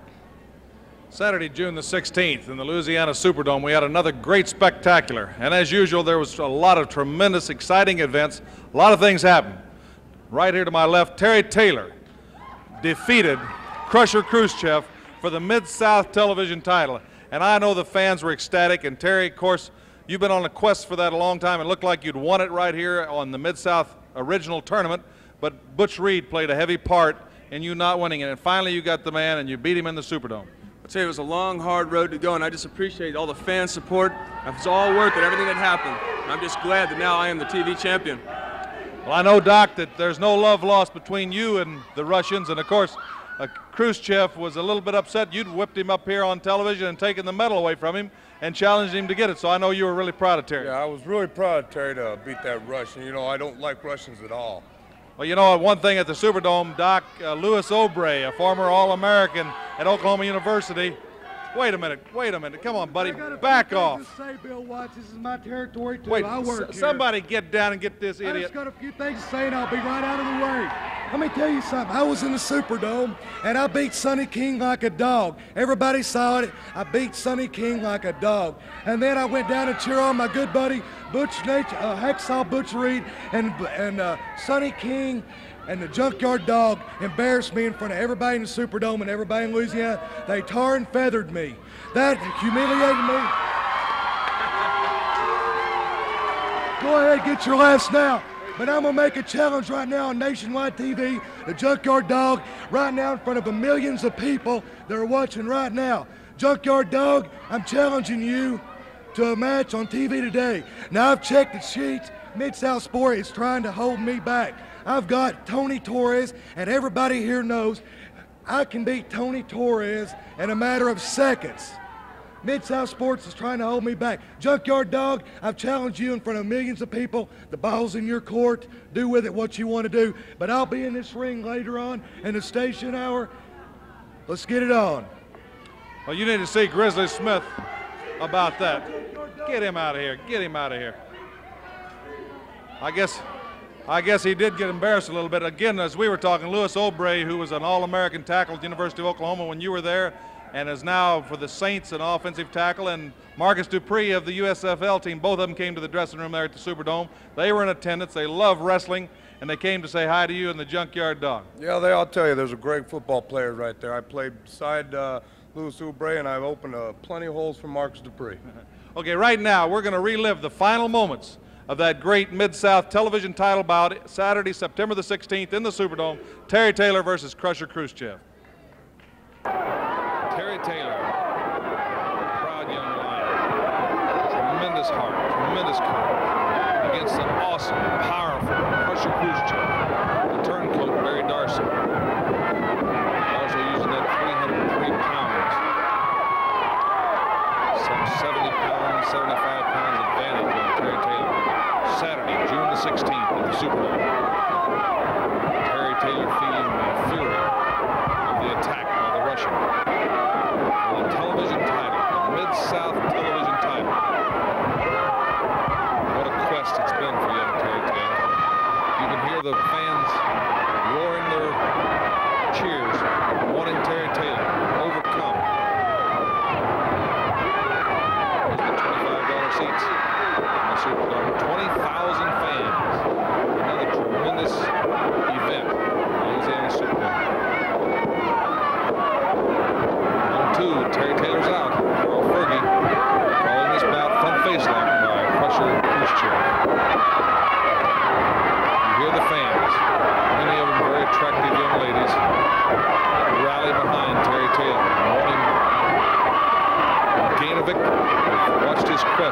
Saturday, June the 16th in the Louisiana Superdome, we had another great spectacular. And as usual, there was a lot of tremendous, exciting events. A lot of things happened. Right here to my left, Terry Taylor defeated Crusher Khrushchev for the Mid-South television title. And I know the fans were ecstatic. And Terry, of course, you've been on a quest for that a long time. It looked like you'd won it right here on the Mid-South original tournament. But Butch Reed played a heavy part in you not winning it. And finally you got the man and you beat him in the Superdome. I'll tell you, it was a long, hard road to go, and I just appreciate all the fan support. It was all worth it, everything that happened. And I'm just glad that now I am the TV champion. Well, I know, Doc, that there's no love lost between you and the Russians, and of course, Khrushchev was a little bit upset. You'd whipped him up here on television and taken the medal away from him and challenged him to get it, so I know you were really proud of Terry. Yeah, I was really proud of Terry to beat that Russian. You know, I don't like Russians at all. Well, you know, one thing at the Superdome, Doc, Louis Obrey, a former All-American at Oklahoma University. Wait a minute, come on, buddy, back off. To say, Bill Watts, this is my territory too. Wait, I work here. Somebody get down and get this I idiot. just got a few things to say and I'll be right out of the way. Let me tell you something. I was in the Superdome and I beat Sonny King like a dog. Everybody saw it. I beat Sonny King like a dog. And then I went down and cheer on my good buddy Hacksaw Butch Reed and Sonny King. And the Junkyard Dog embarrassed me in front of everybody in the Superdome and everybody in Louisiana. They tar and feathered me. That humiliated me. Go ahead, get your laughs now. But I'm going to make a challenge right now on Nationwide TV, the Junkyard Dog, right now in front of millions of people that are watching right now. Junkyard Dog, I'm challenging you to a match on TV today. Now, I've checked the sheets. Mid-South Sport is trying to hold me back. I've got Tony Torres, and everybody here knows I can beat Tony Torres in a matter of seconds. Mid-South Sports is trying to hold me back. Junkyard Dog, I've challenged you in front of millions of people. The ball's in your court. Do with it what you want to do. But I'll be in this ring later on in the station hour. Let's get it on. Well, you need to see Grizzly Smith about that. Get him out of here. Get him out of here. I guess he did get embarrassed a little bit. Again, as we were talking, Louis Obrey, who was an All-American tackle at the University of Oklahoma when you were there, and is now for the Saints an offensive tackle, and Marcus Dupree of the USFL team, both of them came to the dressing room there at the Superdome. They were in attendance. They love wrestling, and they came to say hi to you and the Junkyard Dog. Yeah, I'll tell you, there's a great football player right there. I played beside Louis Obrey, and I've opened plenty of holes for Marcus Dupree. Okay, right now we're going to relive the final moments of that great Mid-South television title bout Saturday, September the 16th in the Superdome. Terry Taylor versus Crusher Khrushchev. Terry Taylor, proud young lion, tremendous heart, tremendous courage, against the awesome, powerful Crusher Khrushchev, the turncoat Barry Darcy. Also using that 303 pounds, some 70 pounds, 75 pounds advantage on Terry Taylor. Saturday, June the 16th at the Superdome. Terry Taylor feeling the fury of the attack by the Russian. For the television title, the Mid-South television title. What a quest it's been for young Terry Taylor. You can hear the fans roaring their cheers, wanting Terry Taylor to overcome. There's the $25 seats. Superdome, 20,000 fans. Another tremendous event. Louisiana Superdome. 1-2, Terry Taylor's out. Earl Fergie calling this bout front face lock by Crusher Khrushchev. You hear the fans, many of them very attractive young ladies, that rally behind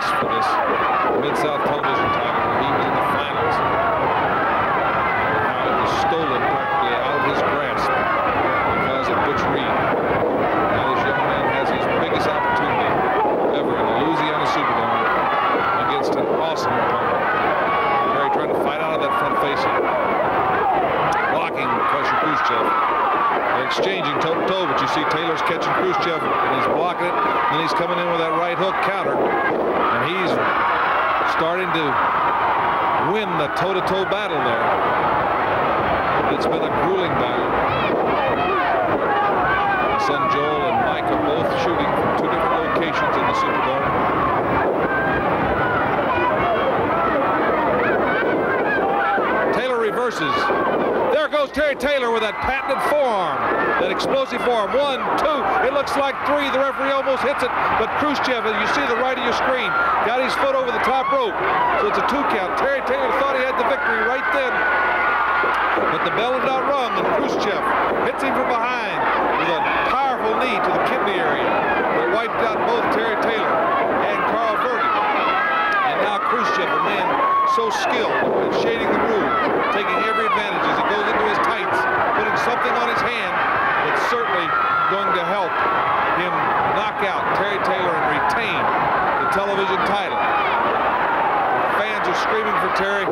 race for this Mid-South television title where he was in the finals. How it was stolen practically out of his grasp because of Butch Reed. Now this young man has his biggest opportunity ever in the Louisiana Superdome against an awesome opponent. Terry trying to fight out of that front facing. Blocking Crusher Khrushchev. They're exchanging toe-to-toe, but you see Taylor's catching Khrushchev, and he's blocking it. Then he's coming in with that right hook counter, and he's starting to win the toe-to-toe battle there. It's been a grueling battle. My son Joel and Mike are both shooting from 2 different locations in the Superdome. Taylor reverses. There goes Terry Taylor with that patented forearm, that explosive forearm. 1, 2, it looks like 3. The referee almost hits it, but Khrushchev, as you see the right of your screen, got his foot over the top rope. So it's a 2 count. Terry Taylor thought he had the victory right then, but the bell had not rung, and Khrushchev hits him from behind with a powerful knee to the kidney area that wiped out both Terry Taylor and Carl Verdi. And now Khrushchev, a man so skilled at shading the room, taking every advantage as he goes into his tights, putting something on his hand that's certainly going to help him knock out Terry Taylor and retain the television title. The fans are screaming for Terry.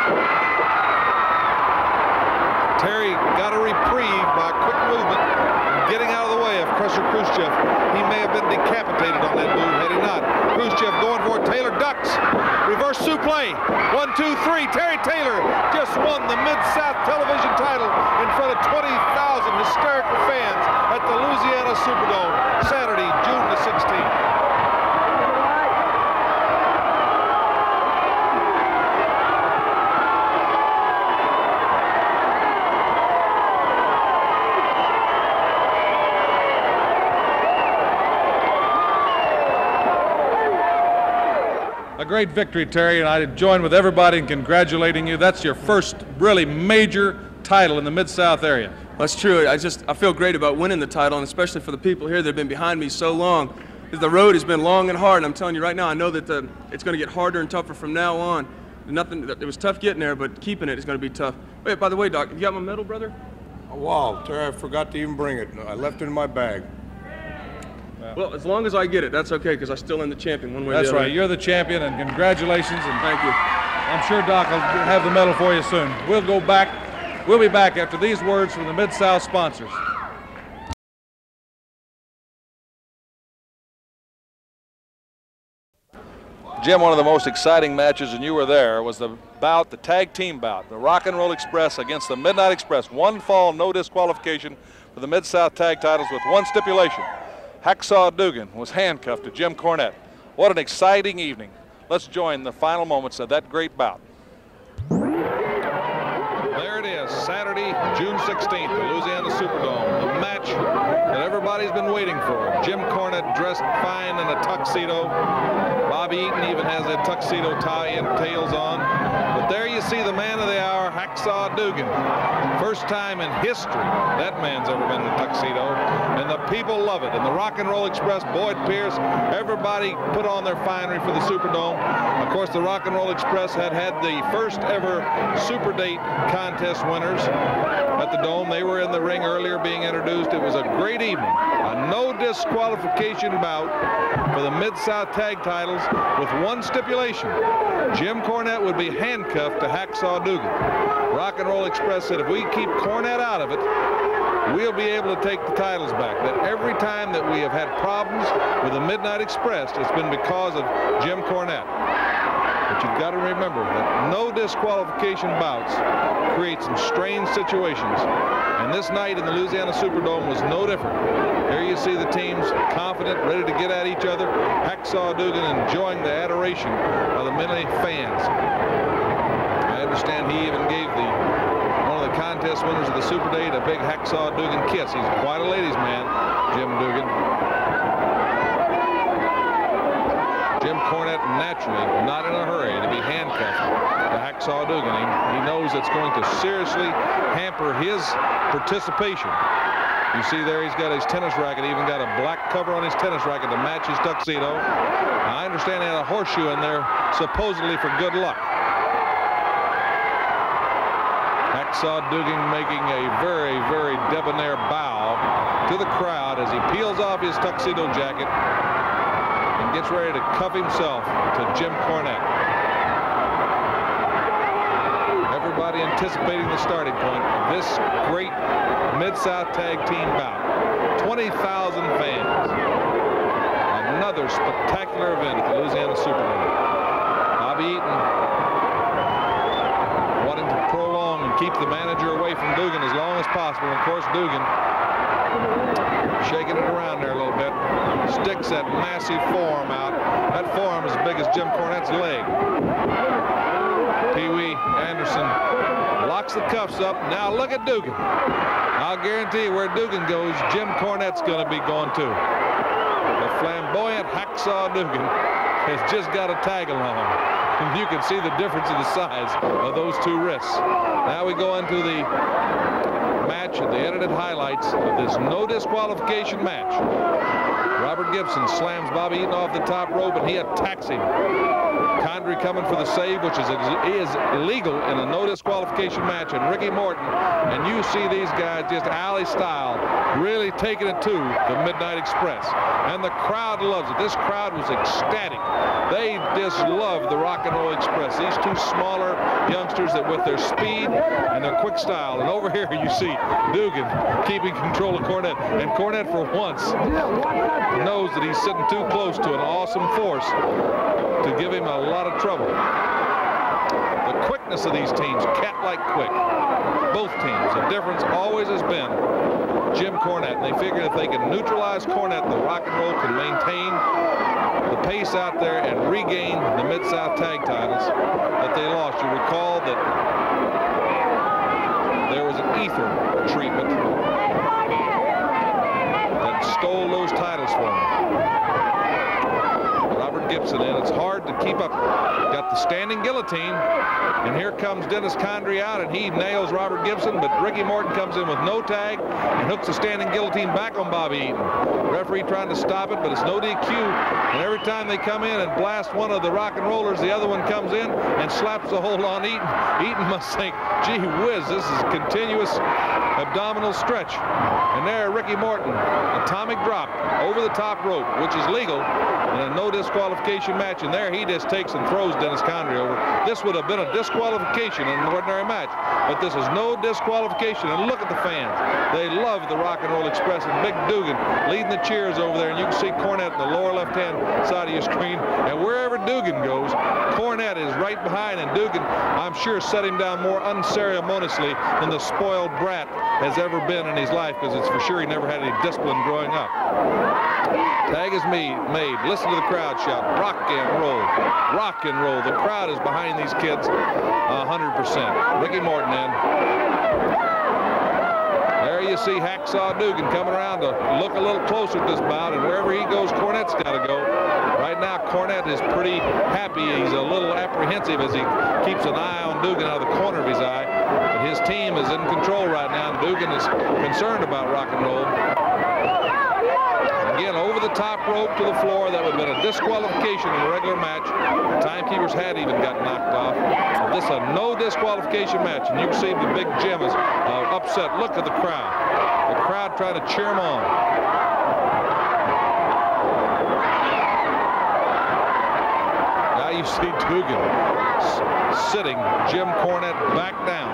Terry got a reprieve by a quick movement, getting out of the way of Crusher Khrushchev. He may have been decapitated on that move had he not. Khrushchev going for it. Taylor ducks. Reverse suplex. 1, 2, 3. Terry Taylor just won the Mid-South television title in front of 20,000 hysterical fans at the Louisiana Superdome, Saturday, June the 16th. A great victory, Terry, and I join with everybody in congratulating you. That's your first really major title in the Mid-South area. That's true. I feel great about winning the title, and especially for the people here that have been behind me so long. The road has been long and hard, and I'm telling you right now, I know that it's going to get harder and tougher from now on. It was tough getting there, but keeping it is going to be tough. Wait, by the way, Doc, you got my medal, brother? Oh, wow, Terry, I forgot to even bring it. I left it in my bag. Well, as long as I get it, that's okay, because I still am the champion one way or the other. That's right. You're the champion, and congratulations. And thank you. I'm sure Doc will have the medal for you soon. We'll be back after these words from the Mid-South sponsors. Jim, one of the most exciting matches, and you were there, was the tag team bout, the Rock and Roll Express against the Midnight Express. 1 fall, no disqualification for the Mid-South tag titles with 1 stipulation. Hacksaw Dugan was handcuffed to Jim Cornette. What an exciting evening. Let's join the final moments of that great bout. There it is, Saturday, June 16th, the Louisiana Superdome. The match that everybody's been waiting for. Jim Cornette dressed fine in a tuxedo. Bobby Eaton even has a tuxedo tie and tails on. But there you see the man of the hour, Hacksaw Dugan. First time in history that man's ever been in a tuxedo. And the people love it. And the Rock and Roll Express, Boyd Pierce, everybody put on their finery for the Superdome. Of course, the Rock and Roll Express had the first ever Super Date contest winners at the Dome. They were in the ring earlier being introduced. It was a great evening. A no disqualification bout for the Mid-South tag titles with 1 stipulation. Jim Cornette would be handcuffed to Hacksaw Dugan. Rock and Roll Express said if we keep Cornette out of it, we'll be able to take the titles back. That every time that we have had problems with the Midnight Express, it's been because of Jim Cornette. But you've got to remember that no disqualification bouts create some strange situations. And this night in the Louisiana Superdome was no different. Here you see the teams confident, ready to get at each other. Hacksaw Dugan enjoying the adoration of the many fans. I understand he even gave one of the contest winners of the Super Date a big Hacksaw Dugan kiss. He's quite a ladies' man, Jim Dugan. Jim Cornette naturally not in a hurry to be handcuffed to Hacksaw Dugan. He knows it's going to seriously hamper his participation. You see there he's got his tennis racket, even got a black cover on his tennis racket to match his tuxedo. Now, I understand he had a horseshoe in there supposedly for good luck. Hacksaw Dugan making a very, very debonair bow to the crowd as he peels off his tuxedo jacket and gets ready to cuff himself to Jim Cornette. Everybody anticipating the starting point of this great Mid-South Tag Team bout. 20,000 fans. Another spectacular event at the Louisiana Superdome. Bobby Eaton wanting to prolong and keep the manager away from Dugan as long as possible. Of course, Dugan shaking it around there a little bit. Sticks that massive forearm out. That forearm is as big as Jim Cornette's leg. Pee Wee Anderson locks the cuffs up. Now look at Dugan. I'll guarantee you where Dugan goes, Jim Cornette's going to be going too. The flamboyant Hacksaw Dugan has just got a tag along. And you can see the difference in the size of those two wrists. Now we go into the match and the edited highlights of this no disqualification match. Robert Gibson slams Bobby Eaton off the top rope and he attacks him. Condrey coming for the save, which is illegal in a no disqualification match, and Ricky Morton, and you see these guys just alley style really taking it to the Midnight Express, and the crowd loves it. This crowd was ecstatic. They just love the Rock and Roll Express. These two smaller youngsters that with their speed and their quick style, and over here you see Dugan keeping control of Cornette, and Cornette for once knows that he's sitting too close to an awesome force to give him a lot of trouble. The quickness of these teams, cat-like quick. Both teams. The difference always has been Jim Cornette. They figured if they can neutralize Cornette, the Rock and Roll can maintain the pace out there and regain the Mid-South Tag titles that they lost. You recall that there was an ether treatment that stole those titles from them. Robert Gibson in. It's hard to keep up. Got the standing guillotine, and here comes Dennis Condrey out, and he nails Robert Gibson, but Ricky Morton comes in with no tag and hooks the standing guillotine back on Bobby Eaton. Referee trying to stop it, but it's no DQ, and every time they come in and blast one of the Rock and Rollers, the other one comes in and slaps the hold on Eaton. Eaton must think, gee whiz, this is a continuous abdominal stretch. And there, Ricky Morton, atomic drop over the top rope, which is legal in a no disqualification match, and there he just takes and throws Dennis Condrey over. This would have been a disqualification in an ordinary match, but this is no disqualification, and look at the fans. They love the Rock and Roll Express, and Big Dugan leading the cheers over there, and you can see Cornette in the lower left-hand side of your screen, and wherever Dugan goes, Cornette is right behind, and Dugan, I'm sure, set him down more unceremoniously than the spoiled brat has ever been in his life, because it's for sure he never had any discipline growing up. Tag is made. Listen to the crowd shout, rock and roll, rock and roll. The crowd is behind these kids 100%. Ricky Morton in. There you see Hacksaw Dugan coming around to look a little closer at this bout, and wherever he goes, Cornette's got to go. Right now, Cornette is pretty happy. He's a little apprehensive as he keeps an eye on Dugan out of the corner of his eye. But his team is in control right now, and Dugan is concerned about Rock and Roll. Again, over the top rope to the floor. That would have been a disqualification in a regular match. The timekeeper's hat even got knocked off. But this is a no disqualification match, and you can see the Big Jim is upset. Look at the crowd. The crowd trying to cheer him on. Now you see Dugan sitting Jim Cornette back down.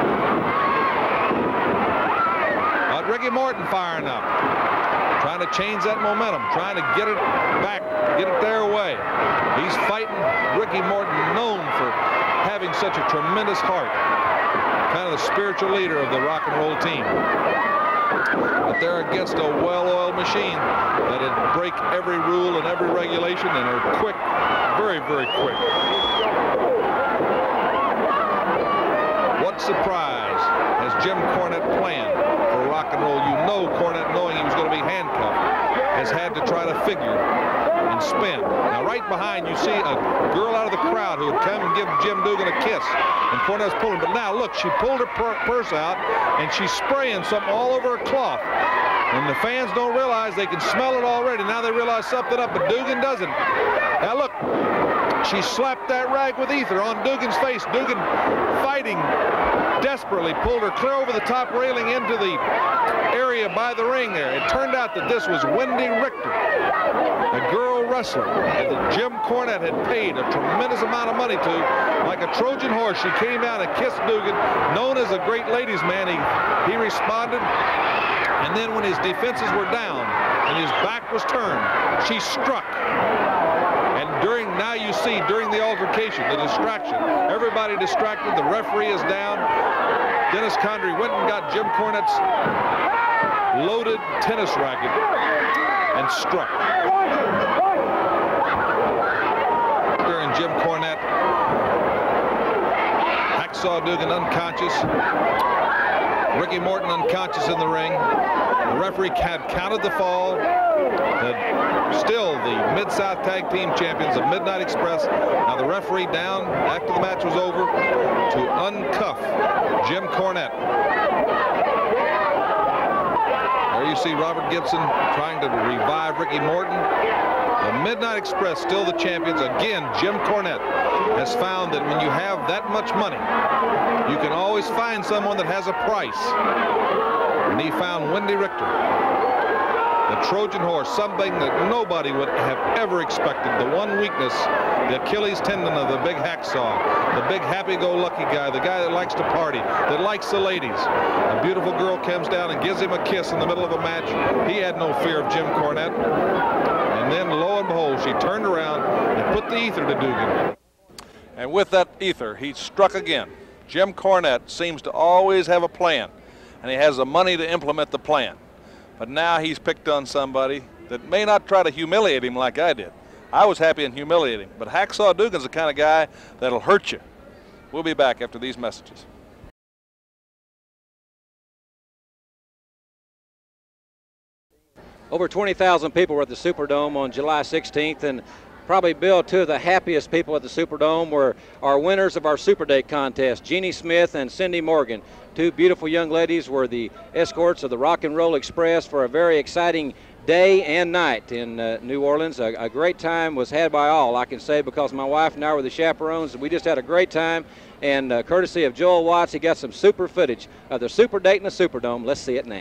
But Ricky Morton firing up. Trying to change that momentum, trying to get it back, get it their way. He's fighting Ricky Morton, known for having such a tremendous heart. Kind of the spiritual leader of the Rock and Roll team. But they're against a well-oiled machine that'd break every rule and every regulation, and are quick, very, very quick. What surprise eyes has Jim Cornette planned for rock and roll. You know Cornette, knowing he was going to be handcuffed, has had to try to figure and spin. Now right behind you see a girl out of the crowd who would come and give Jim Dugan a kiss, and Cornette's pulling. But now look, she pulled her purse out and she's spraying something all over her cloth. And the fans don't realize, they can smell it already. Now they realize something up, but Dugan doesn't. Now look, she slapped that rag with ether on Dugan's face. Dugan, fighting desperately, pulled her clear over the top railing into the area by the ring there. It turned out that this was Wendy Richter, a girl wrestler that Jim Cornette had paid a tremendous amount of money to. Like a Trojan horse, she came out and kissed Dugan, known as a great ladies man. He responded. And then when his defenses were down and his back was turned, she struck. And now you see during the altercation, the distraction, everybody distracted, the referee is down. Dennis Condrey went and got Jim Cornette's loaded tennis racket and struck. And Jim Cornette, Hacksaw Dugan unconscious. Ricky Morton unconscious in the ring. The referee had counted the fall. Still the Mid-South Tag Team Champions of Midnight Express. Now the referee down after the match was over to uncuff Jim Cornette. There you see Robert Gibson trying to revive Ricky Morton. The Midnight Express still the champions. Again, Jim Cornette has found that when you have that much money, you can always find someone that has a price. And he found Wendy Richter, the Trojan horse, something that nobody would have ever expected. The one weakness, the Achilles tendon of the big hacksaw, the big happy-go-lucky guy, the guy that likes to party, that likes the ladies. A beautiful girl comes down and gives him a kiss in the middle of a match. He had no fear of Jim Cornette. And then, lo and behold, she turned around and put the ether to Dugan. And with that ether, he struck again. Jim Cornette seems to always have a plan, and he has the money to implement the plan. But now he's picked on somebody that may not try to humiliate him like I did. I was happy in humiliating, but Hacksaw Dugan's the kind of guy that'll hurt you. We'll be back after these messages. Over 20,000 people were at the Superdome on July 16th, and probably, Bill, two of the happiest people at the Superdome were our winners of our Super Date contest, Jeannie Smith and Cindy Morgan. Two beautiful young ladies were the escorts of the Rock and Roll Express for a very exciting day and night in New Orleans. A great time was had by all, I can say, because my wife and I were the chaperones. We just had a great time, and courtesy of Joel Watts, he got some super footage of the Super Date in the Superdome. Let's see it now.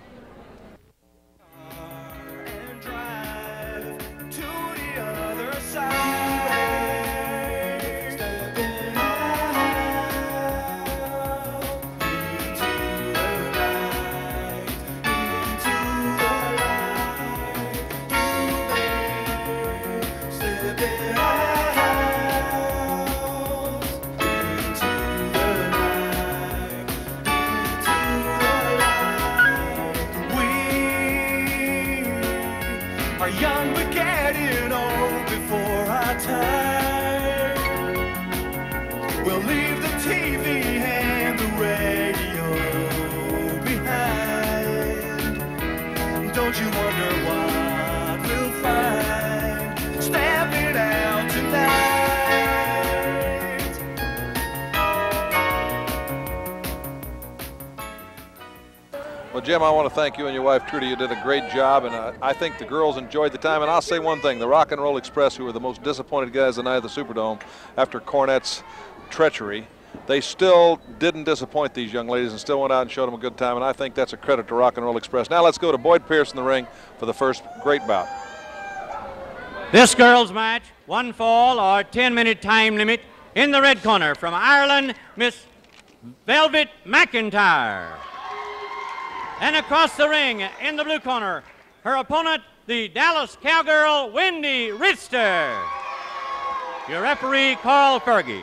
Young, but getting old before our time. We'll leave the TV and the radio behind. Don't you wonder what we'll find stepping out tonight? Well, Jim, I want to thank you and your wife, Trudy. You did a great job, and I think the girls enjoyed the time. And I'll say one thing, the Rock and Roll Express, who were the most disappointed guys the night of the Superdome after Cornette's treachery, they still didn't disappoint these young ladies and still went out and showed them a good time, and I think that's a credit to Rock and Roll Express. Now let's go to Boyd Pierce in the ring for the first great bout. This girls' match, one fall or 10-minute time limit. In the red corner from Ireland, Miss Velvet McIntyre. And across the ring, in the blue corner, her opponent, the Dallas Cowgirl, Wendy Richter. Your referee, Carl Fergie.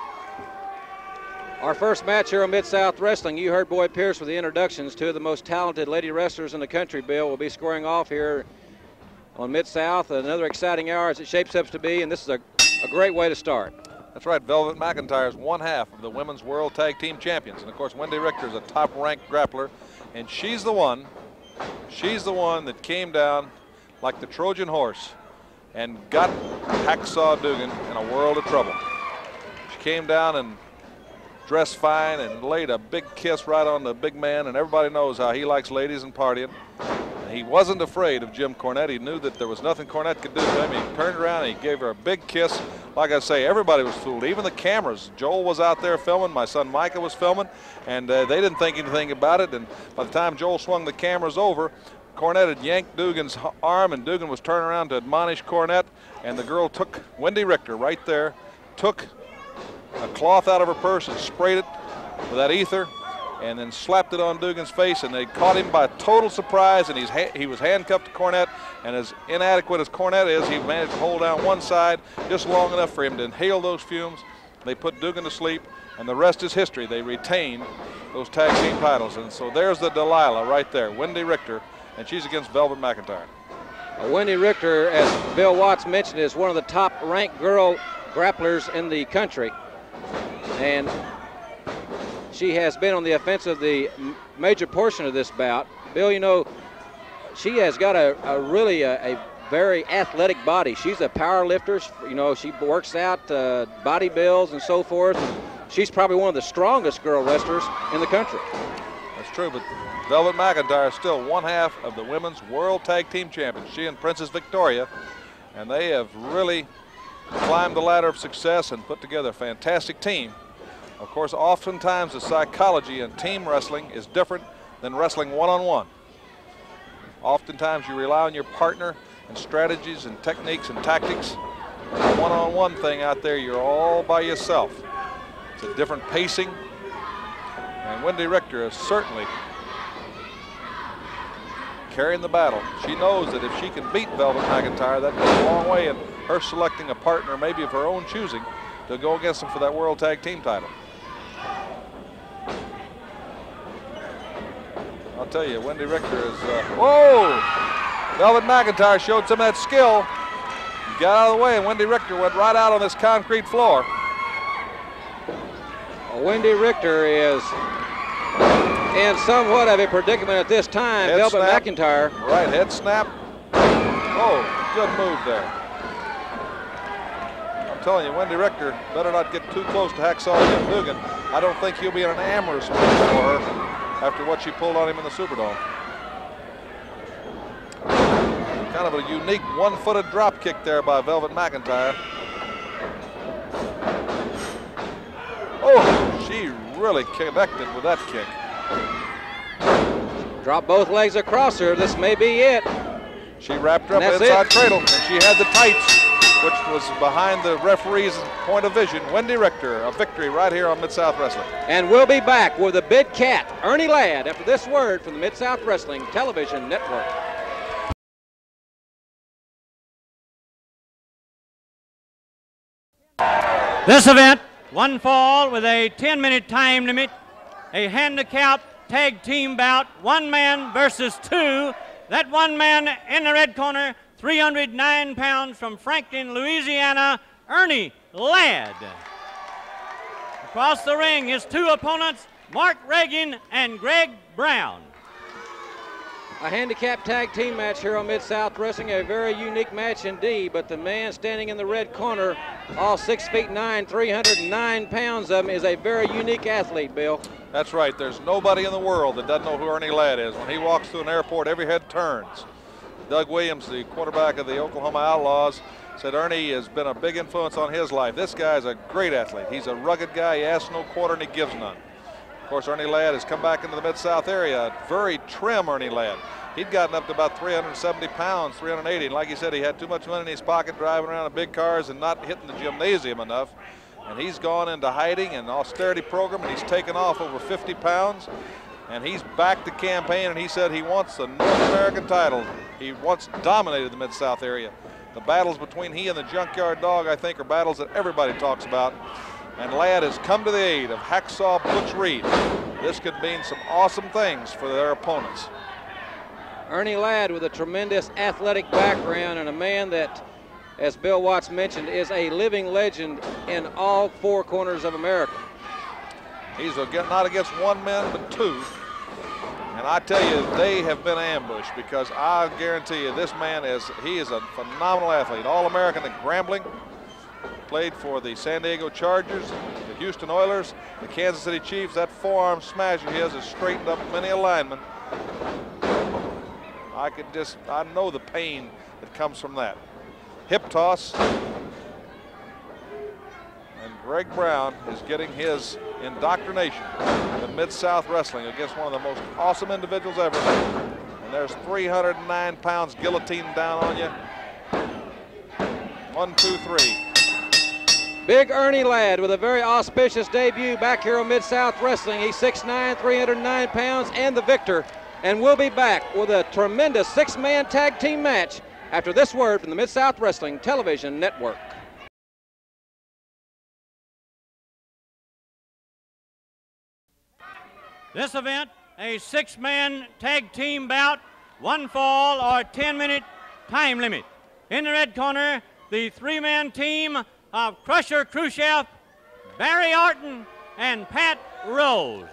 Our first match here on Mid-South Wrestling, you heard Boyd Pierce with the introductions. Two of the most talented lady wrestlers in the country, Bill, will be scoring off here on Mid-South. Another exciting hour as it shapes up to be, and this is a great way to start. That's right, Velvet McIntyre is one half of the Women's World Tag Team Champions. And of course, Wendy Richter is a top-ranked grappler, and she's the one that came down like the Trojan horse and got Hacksaw Duggan in a world of trouble. She came down and dressed fine and laid a big kiss right on the big man, and everybody knows how he likes ladies and partying. He wasn't afraid of Jim Cornette. He knew that there was nothing Cornette could do to him. He turned around and he gave her a big kiss. Like I say, everybody was fooled, even the cameras. Joel was out there filming, my son Micah was filming, and they didn't think anything about it. And by the time Joel swung the cameras over, Cornette had yanked Dugan's arm, and Dugan was turning around to admonish Cornette, and the girl took Wendy Richter right there, took a cloth out of her purse and sprayed it with that ether, and then slapped it on Dugan's face, and they caught him by total surprise, and he was handcuffed to Cornette, and as inadequate as Cornette is, he managed to hold down one side just long enough for him to inhale those fumes. They put Dugan to sleep, and the rest is history. They retained those tag team titles, and so there's the Delilah right there, Wendy Richter, and she's against Velvet McIntyre. Wendy Richter, as Bill Watts mentioned, is one of the top-ranked girl grapplers in the country, and she has been on the offensive the major portion of this bout. Bill, you know, she has got a really very athletic body. She's a power lifter. You know, she works out body builds and so forth. She's probably one of the strongest girl wrestlers in the country. That's true, but Velvet McIntyre is still one half of the Women's World Tag Team Champions. She and Princess Victoria, and they have really climbed the ladder of success and put together a fantastic team. Of course, oftentimes the psychology in team wrestling is different than wrestling one-on-one. Oftentimes you rely on your partner and strategies and techniques and tactics. The one-on-one thing out there, you're all by yourself. It's a different pacing. And Wendy Richter is certainly carrying the battle. She knows that if she can beat Velvet McIntyre, that goes a long way in her selecting a partner, maybe of her own choosing, to go against them for that World Tag Team title. I'll tell you, Wendy Richter is, whoa! Velvet McIntyre showed some of that skill. He got out of the way, and Wendy Richter went right out on this concrete floor. Well, Wendy Richter is in somewhat of a predicament at this time. Head Velvet snap. McIntyre. Right, head snap. Oh, good move there. I'm telling you, Wendy Richter better not get too close to Hacksaw Jim Duggan. I don't think he'll be in an amorous mood for her after what she pulled on him in the Superdome. Kind of a unique one-footed drop kick there by Velvet McIntyre. Oh, she really connected with that kick. Drop both legs across her. This may be it. She wrapped her up inside cradle, and she had the tights, which was behind the referee's point of vision. Wendy Richter, a victory right here on Mid-South Wrestling. And we'll be back with the big cat, Ernie Ladd, after this word from the Mid-South Wrestling Television Network. This event, one fall with a 10-minute time limit, a handicap tag team bout, one man versus two. That one man in the red corner, 309 pounds from Franklin, Louisiana, Ernie Ladd. Across the ring, his two opponents, Mark Reagan and Greg Brown. A handicap tag team match here on Mid-South Wrestling, a very unique match indeed, but the man standing in the red corner, all 6'9", 309 pounds of him, is a very unique athlete, Bill. That's right. There's nobody in the world that doesn't know who Ernie Ladd is. When he walks through an airport, every head turns. Doug Williams, the quarterback of the Oklahoma Outlaws, said Ernie has been a big influence on his life. This guy is a great athlete. He's a rugged guy. He asks no quarter and he gives none. Of course, Ernie Ladd has come back into the Mid-South area. Very trim Ernie Ladd. He'd gotten up to about 370 pounds, 380. And like he said, he had too much money in his pocket driving around in big cars and not hitting the gymnasium enough. And he's gone into hiding and austerity program, and he's taken off over 50 pounds. And he's back to campaign, and he said he wants the North American title. He once dominated the Mid-South area. The battles between he and the Junkyard Dog, I think, are battles that everybody talks about. And Ladd has come to the aid of Hacksaw Butch Reed. This could mean some awesome things for their opponents. Ernie Ladd with a tremendous athletic background and a man that as Bill Watts mentioned, is a living legend in all four corners of America. He's not against one man, but two. And I tell you, they have been ambushed, because I guarantee you this man he is a phenomenal athlete. All-American at Grambling, played for the San Diego Chargers, the Houston Oilers, the Kansas City Chiefs. That forearm smash of his has straightened up many a lineman. I know the pain that comes from that. Hip toss. And Greg Brown is getting his indoctrination in Mid-South Wrestling against one of the most awesome individuals ever. And there's 309 pounds guillotined down on you. 1, 2, 3. Big Ernie Ladd with a very auspicious debut back here on Mid-South Wrestling. He's 6'9", 309 pounds, and the victor. And we'll be back with a tremendous six-man tag team match after this word from the Mid-South Wrestling Television Network. This event, a six-man tag team bout, one fall or 10-minute time limit. In the red corner, the three-man team of Crusher Khrushchev, Barry Orton, and Pat Rose.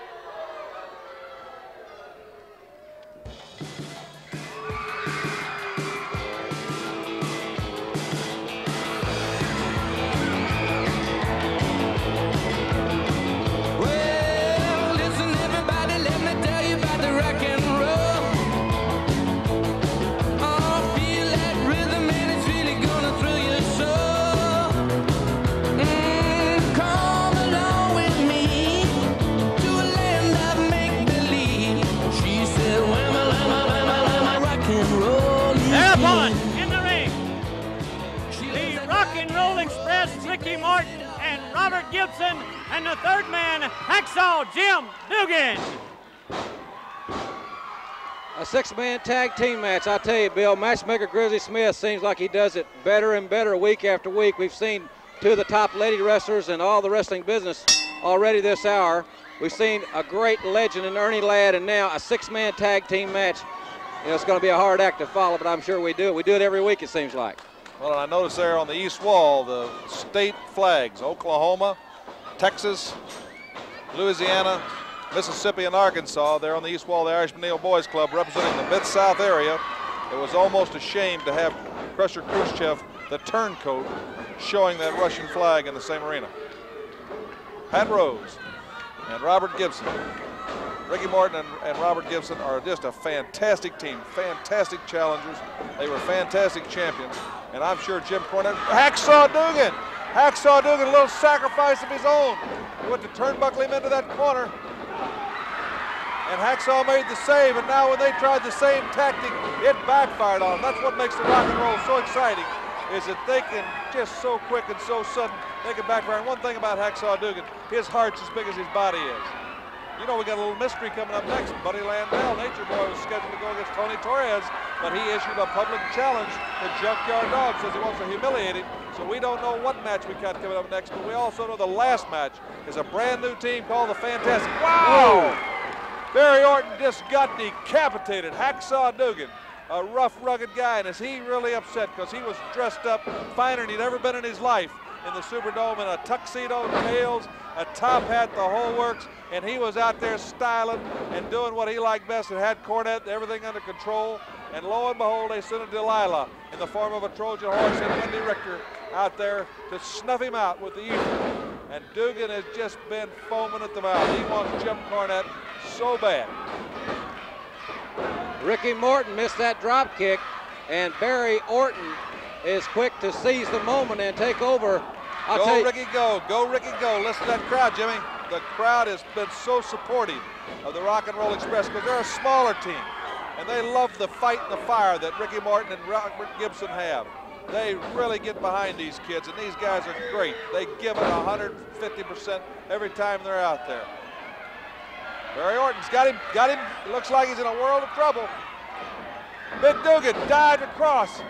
Ricky Morton and Robert Gibson, and the third man, Hacksaw Jim Duggan. A six-man tag team match. I tell you, Bill, matchmaker Grizzly Smith seems like he does it better and better week after week. We've seen two of the top lady wrestlers in all the wrestling business already this hour. We've seen a great legend in Ernie Ladd, and now a six-man tag team match. You know, it's going to be a hard act to follow, but I'm sure we do it. We do it every week, it seems like. Well, I noticed there on the east wall the state flags, Oklahoma, Texas, Louisiana, Mississippi, and Arkansas. There on the east wall, the Irish Menil Boys Club representing the Mid-South area. It was almost a shame to have Crusher Khrushchev, the turncoat, showing that Russian flag in the same arena. Pat Rose and Robert Gibson. Ricky Morton and Robert Gibson are just a fantastic team, fantastic challengers. They were fantastic champions. And I'm sure Jim Cornette, Hacksaw Duggan, a little sacrifice of his own. He went to turnbuckle him into that corner. And Hacksaw made the save, and now when they tried the same tactic, it backfired on them. That's what makes the rock and roll so exciting, is that they can just so quick and so sudden, they can backfire. And one thing about Hacksaw Duggan, his heart's as big as his body is. You know, we got a little mystery coming up next. Buddy Landell, Nature Boy, was scheduled to go against Tony Torres, but he issued a public challenge to Junkyard Dog, says he wants to humiliate him. So we don't know what match we got coming up next, but we also know the last match is a brand new team called the Fantastic. Wow! Barry Orton just got decapitated. Hacksaw Duggan, a rough, rugged guy, and is he really upset because he was dressed up finer than he'd ever been in his life in the Superdome in a tuxedo, tails, a top hat, the whole works, and he was out there styling and doing what he liked best and had Cornette, everything under control. And lo and behold, they sent a Delilah in the form of a Trojan horse and Wendy Richter out there to snuff him out with the ether. And Duggan has just been foaming at the mouth. He wants Jim Cornette so bad. Ricky Morton missed that drop kick, and Barry Orton is quick to seize the moment and take over. Go, Ricky, go. Go, Ricky, go. Listen to that crowd, Jimmy. The crowd has been so supportive of the Rock and Roll Express because they're a smaller team, and they love the fight and the fire that Ricky Morton and Robert Gibson have. They really get behind these kids, and these guys are great. They give it 150% every time they're out there. Barry Orton's got him. It looks like he's in a world of trouble. Big Duggan dived across.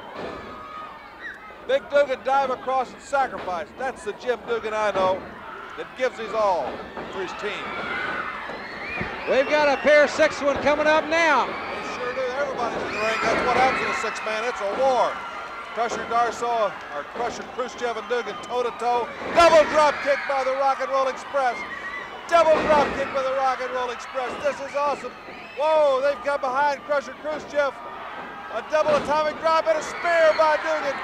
Big Duggan dive across and sacrifice. That's the Jim Duggan I know that gives his all for his team. We've got a Pier 6 one coming up now. They sure do. Everybody's in the ring. That's what happens in a six-man. It's a war. Crusher Darsow, or Crusher Khrushchev and Dugan toe-to-toe. Double drop kick by the Rock and Roll Express. Double drop kick by the Rock and Roll Express. This is awesome. Whoa, they've got behind Crusher Khrushchev. A double atomic drop and a spear by Dugan.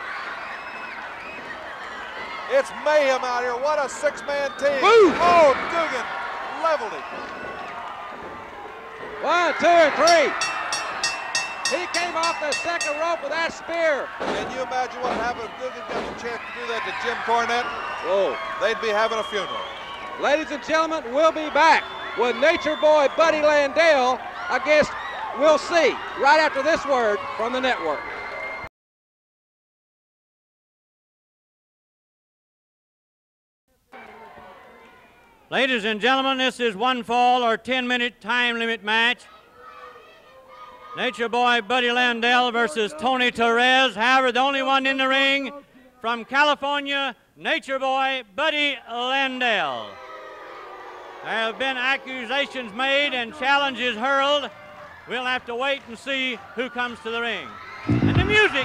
It's mayhem out here. What a six-man team. Woo! Oh, Dugan leveled it. 1, 2, and 3. He came off the second rope with that spear. Can you imagine what happened if Dugan got the chance to do that to Jim Cornette? Whoa. They'd be having a funeral. Ladies and gentlemen, we'll be back with Nature Boy Buddy Landel against We'll See right after this word from the network. Ladies and gentlemen, this is one fall or 10-minute time limit match. Nature Boy Buddy Landel versus Tony Torres. However, the only one in the ring from California, Nature Boy Buddy Landel. There have been accusations made and challenges hurled. We'll have to wait and see who comes to the ring. And the music.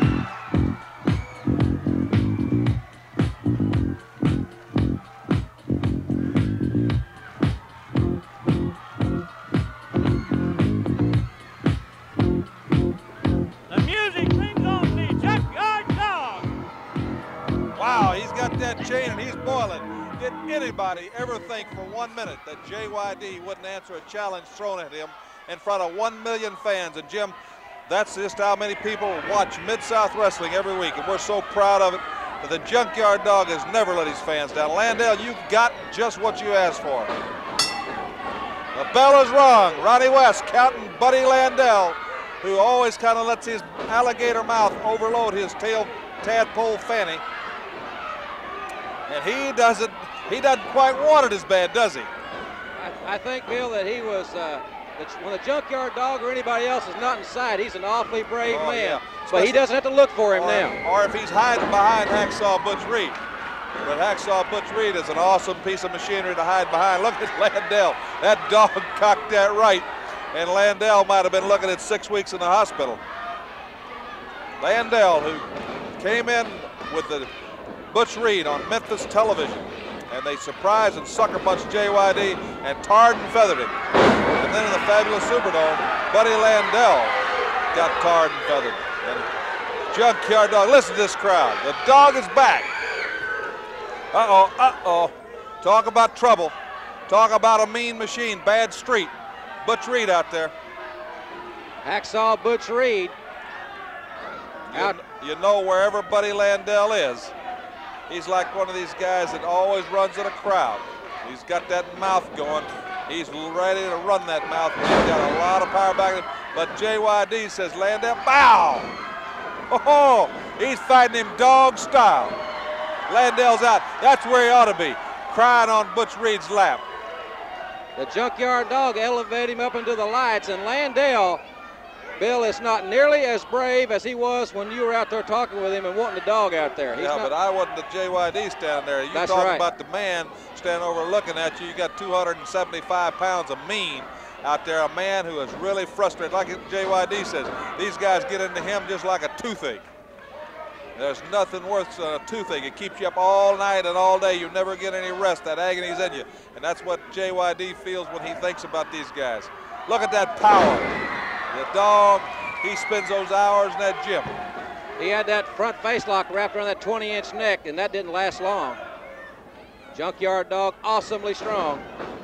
Wow, he's got that chain and he's boiling. Did anybody ever think for 1 minute that JYD wouldn't answer a challenge thrown at him in front of 1 million fans? And Jim, that's just how many people watch Mid-South Wrestling every week, and we're so proud of it. But the Junkyard Dog has never let his fans down. Landel, you've got just what you asked for. The bell is rung. Ronnie West counting Buddy Landel, who always kind of lets his alligator mouth overload his tail tadpole fanny. And he doesn't quite want it as bad, does he? I think, Bill, that he was, when the Junkyard Dog or anybody else is not in sight, he's an awfully brave man. Yeah. But he doesn't have to look for him now. Or if he's hiding behind Hacksaw Butch Reed. But Hacksaw Butch Reed is an awesome piece of machinery to hide behind. Look at Landel. That dog cocked that right. And Landel might have been looking at 6 weeks in the hospital. Landel, who came in with the Butch Reed on Memphis television, and they surprised and sucker punched JYD and tarred and feathered him. And then in the fabulous Superdome, Buddy Landel got tarred and feathered. And Junkyard Dog, listen to this crowd. The dog is back. Uh-oh, uh-oh. Talk about trouble. Talk about a mean machine, bad street. Butch Reed out there. Hacksaw Butch Reed. You know, wherever Buddy Landel is, he's like one of these guys that always runs in a crowd. He's got that mouth going. He's ready to run that mouth. He's got a lot of power back him. But JYD says, Landel, bow! Oh, he's fighting him dog style. Landel's out. That's where he ought to be, crying on Butch Reed's lap. The Junkyard Dog elevated him up into the lights, and Landel, Bill, is not nearly as brave as he was when you were out there talking with him and wanting the dog out there. Yeah, but I wasn't the JYD standing there. You're talking about the man standing over looking at you. You got 275 pounds of mean out there, a man who is really frustrated. Like JYD says, these guys get into him just like a toothache. There's nothing worse than a toothache. It keeps you up all night and all day. You never get any rest. That agony's in you. And that's what JYD feels when he thinks about these guys. Look at that power. The dog, he spends those hours in that gym. He had that front face lock wrapped around that 20-inch neck, and that didn't last long. Junkyard Dog, awesomely strong.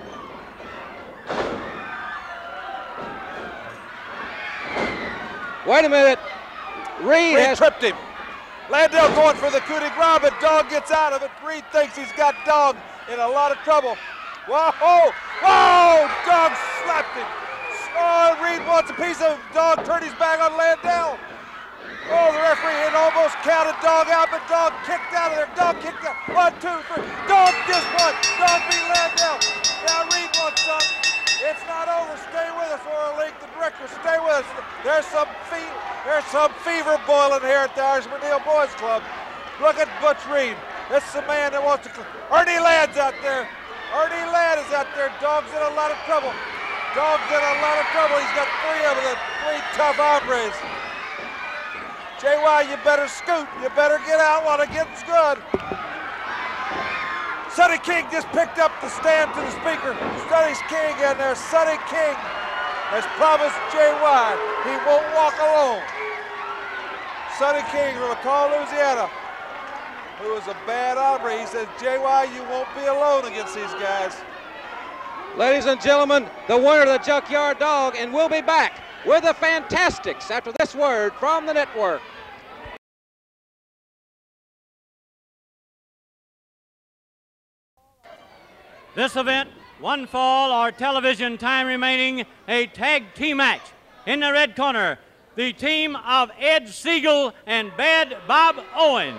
Wait a minute. Reed tripped him. Landel going for the coup de grace, but Dog gets out of it. Reed thinks he's got Dog in a lot of trouble. Whoa, whoa, Dog slapped him. Oh, Reed wants a piece of Dog, turned his back on Landel. Oh, the referee had almost counted Dog out, but Dog kicked out of there. Dog kicked out. 1, 2, 3. Dog just won. Dog beat Landel. Now Reed wants some. It's not over. Stay with us, Oral League. The director, stay with us. There's some fever boiling here at the Irishmerdale Boys Club. Look at Butch Reed. This is the man that wants to. Ernie Ladd's out there. Ernie Ladd is out there. Dog's in a lot of trouble. Dog's in a lot of trouble. He's got 3 of them, 3 tough hombres. JY, you better scoot. You better get out while it gets good. Sonny King just picked up the stand to the speaker. Sonny King in there. Sonny King has promised JY he won't walk alone. Sonny King from McCall, Louisiana, who is a bad hombre. He says, JY, you won't be alone against these guys. Ladies and gentlemen, the winner of the Junkyard Dog, and we'll be back with the Fantastics after this word from the network. This event, one fall or television time remaining, a tag team match. In the red corner, the team of Ed Siegel and Bad Bob Owen.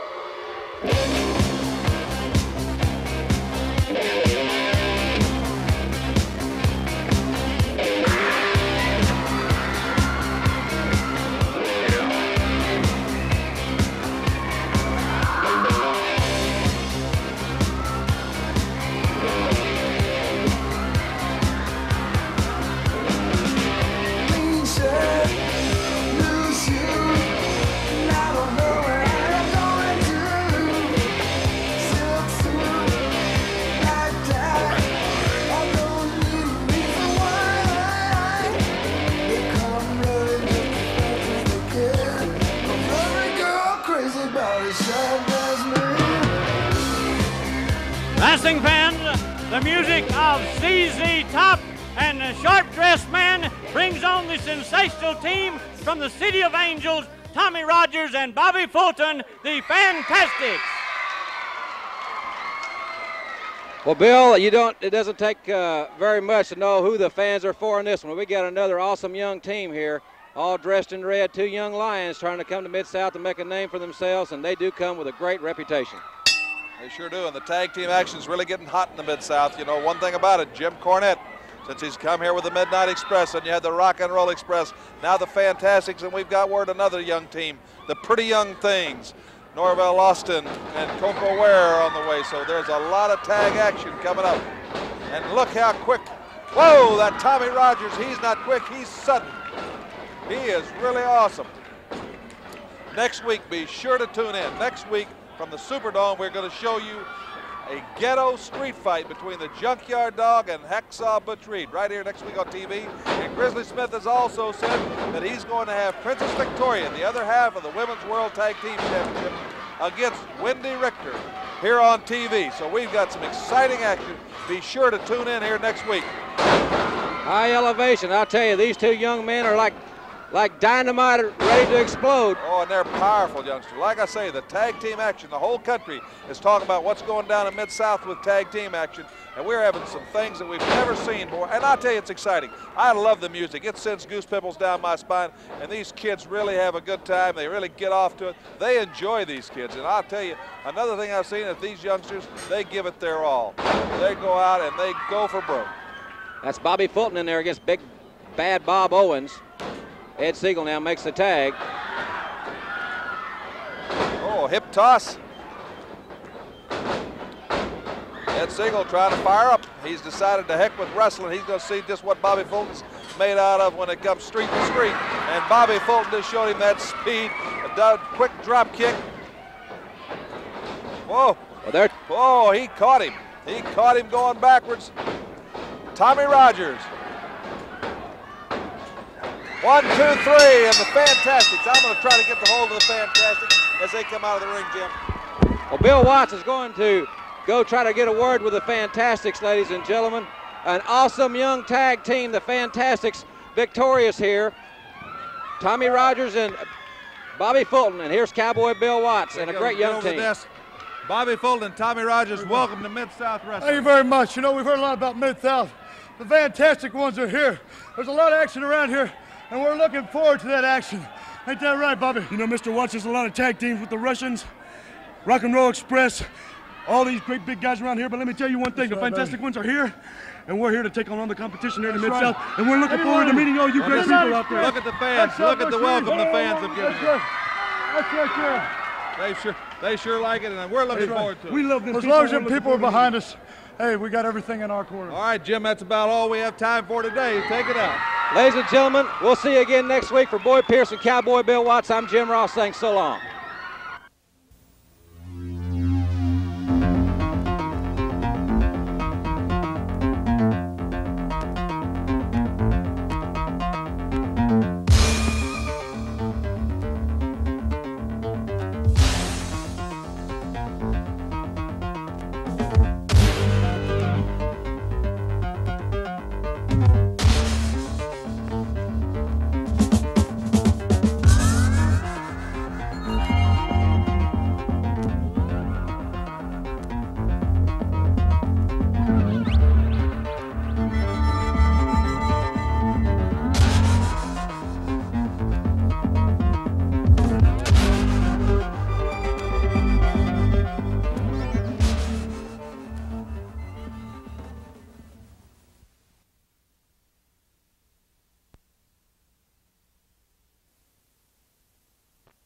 Wrestling fans, the music of ZZ Top and the sharp-dressed man brings on the sensational team from the City of Angels, Tommy Rogers and Bobby Fulton, the Fantastics. Well, Bill, it doesn't take very much to know who the fans are for in this one. We got another awesome young team here, all dressed in red, two young lions trying to come to Mid-South and make a name for themselves, and they do come with a great reputation. They sure do, and the tag team action is really getting hot in the Mid-South. You know, one thing about it, Jim Cornette, since he's come here with the Midnight Express, and you had the Rock and Roll Express, now the Fantastics, and we've got word another young team, the Pretty Young Things. Norvell Austin and Coco Ware are on the way, so there's a lot of tag action coming up. And look how quick, whoa, that Tommy Rogers, he's not quick, he's sudden. He is really awesome. Next week, be sure to tune in. Next week, from the Superdome, we're going to show you a ghetto street fight between the Junkyard Dog and Hacksaw Butch Reed right here next week on TV. And Grizzly Smith has also said that he's going to have Princess Victoria, the other half of the Women's World Tag Team Championship, against Wendy Richter here on TV. So we've got some exciting action. Be sure to tune in here next week. High elevation. I'll tell you, these two young men are like dynamite ready to explode. Oh, and they're powerful youngsters. Like I say, the tag team action, the whole country is talking about what's going down in Mid-South with tag team action, and we're having some things that we've never seen before. And I'll tell you, it's exciting. I love the music. It sends goose pimples down my spine, and these kids really have a good time. They really get off to it. They enjoy these kids, and I'll tell you, another thing I've seen is these youngsters, they give it their all. They go out and they go for broke. That's Bobby Fulton in there against Big Bad Bob Owens. Ed Siegel now makes the tag. Oh, hip toss. Ed Siegel trying to fire up. He's decided to heck with wrestling. He's going to see just what Bobby Fulton's made out of when it comes street to street. And Bobby Fulton just showed him that speed. A quick drop kick. Whoa. Oh, he caught him. He caught him going backwards. Tommy Rogers. 1, 2, 3, and the Fantastics. I'm going to try to get the hold of the Fantastics as they come out of the ring, Jim. Well, Bill Watts is going to go try to get a word with the Fantastics, ladies and gentlemen. An awesome young tag team, the Fantastics, victorious here. Tommy Rogers and Bobby Fulton, and here's Cowboy Bill Watts and a great young team. Bobby Fulton and Tommy Rogers, welcome to Mid-South Wrestling. Thank you very much. You know, we've heard a lot about Mid-South. The Fantastic ones are here. There's a lot of action around here, and we're looking forward to that action. Ain't that right, Bobby? You know, Mr. Watts, there's a lot of tag teams with the Russians, Rock and Roll Express, all these great big guys around here. But let me tell you one thing, the Fantastic ones are here, and we're here to take on the competition here in the Mid-South, and we're looking forward to meeting all you great people out there. Look at the fans. Look at the welcome the fans have given you. That's right there. They sure like it, and we're looking forward to it. We love them. As long as the people are behind us, hey, we got everything in our corner. All right, Jim, that's about all we have time for today. Take it out. Ladies and gentlemen, we'll see you again next week. For Boyd Pierce and Cowboy Bill Watts, I'm Jim Ross saying so long.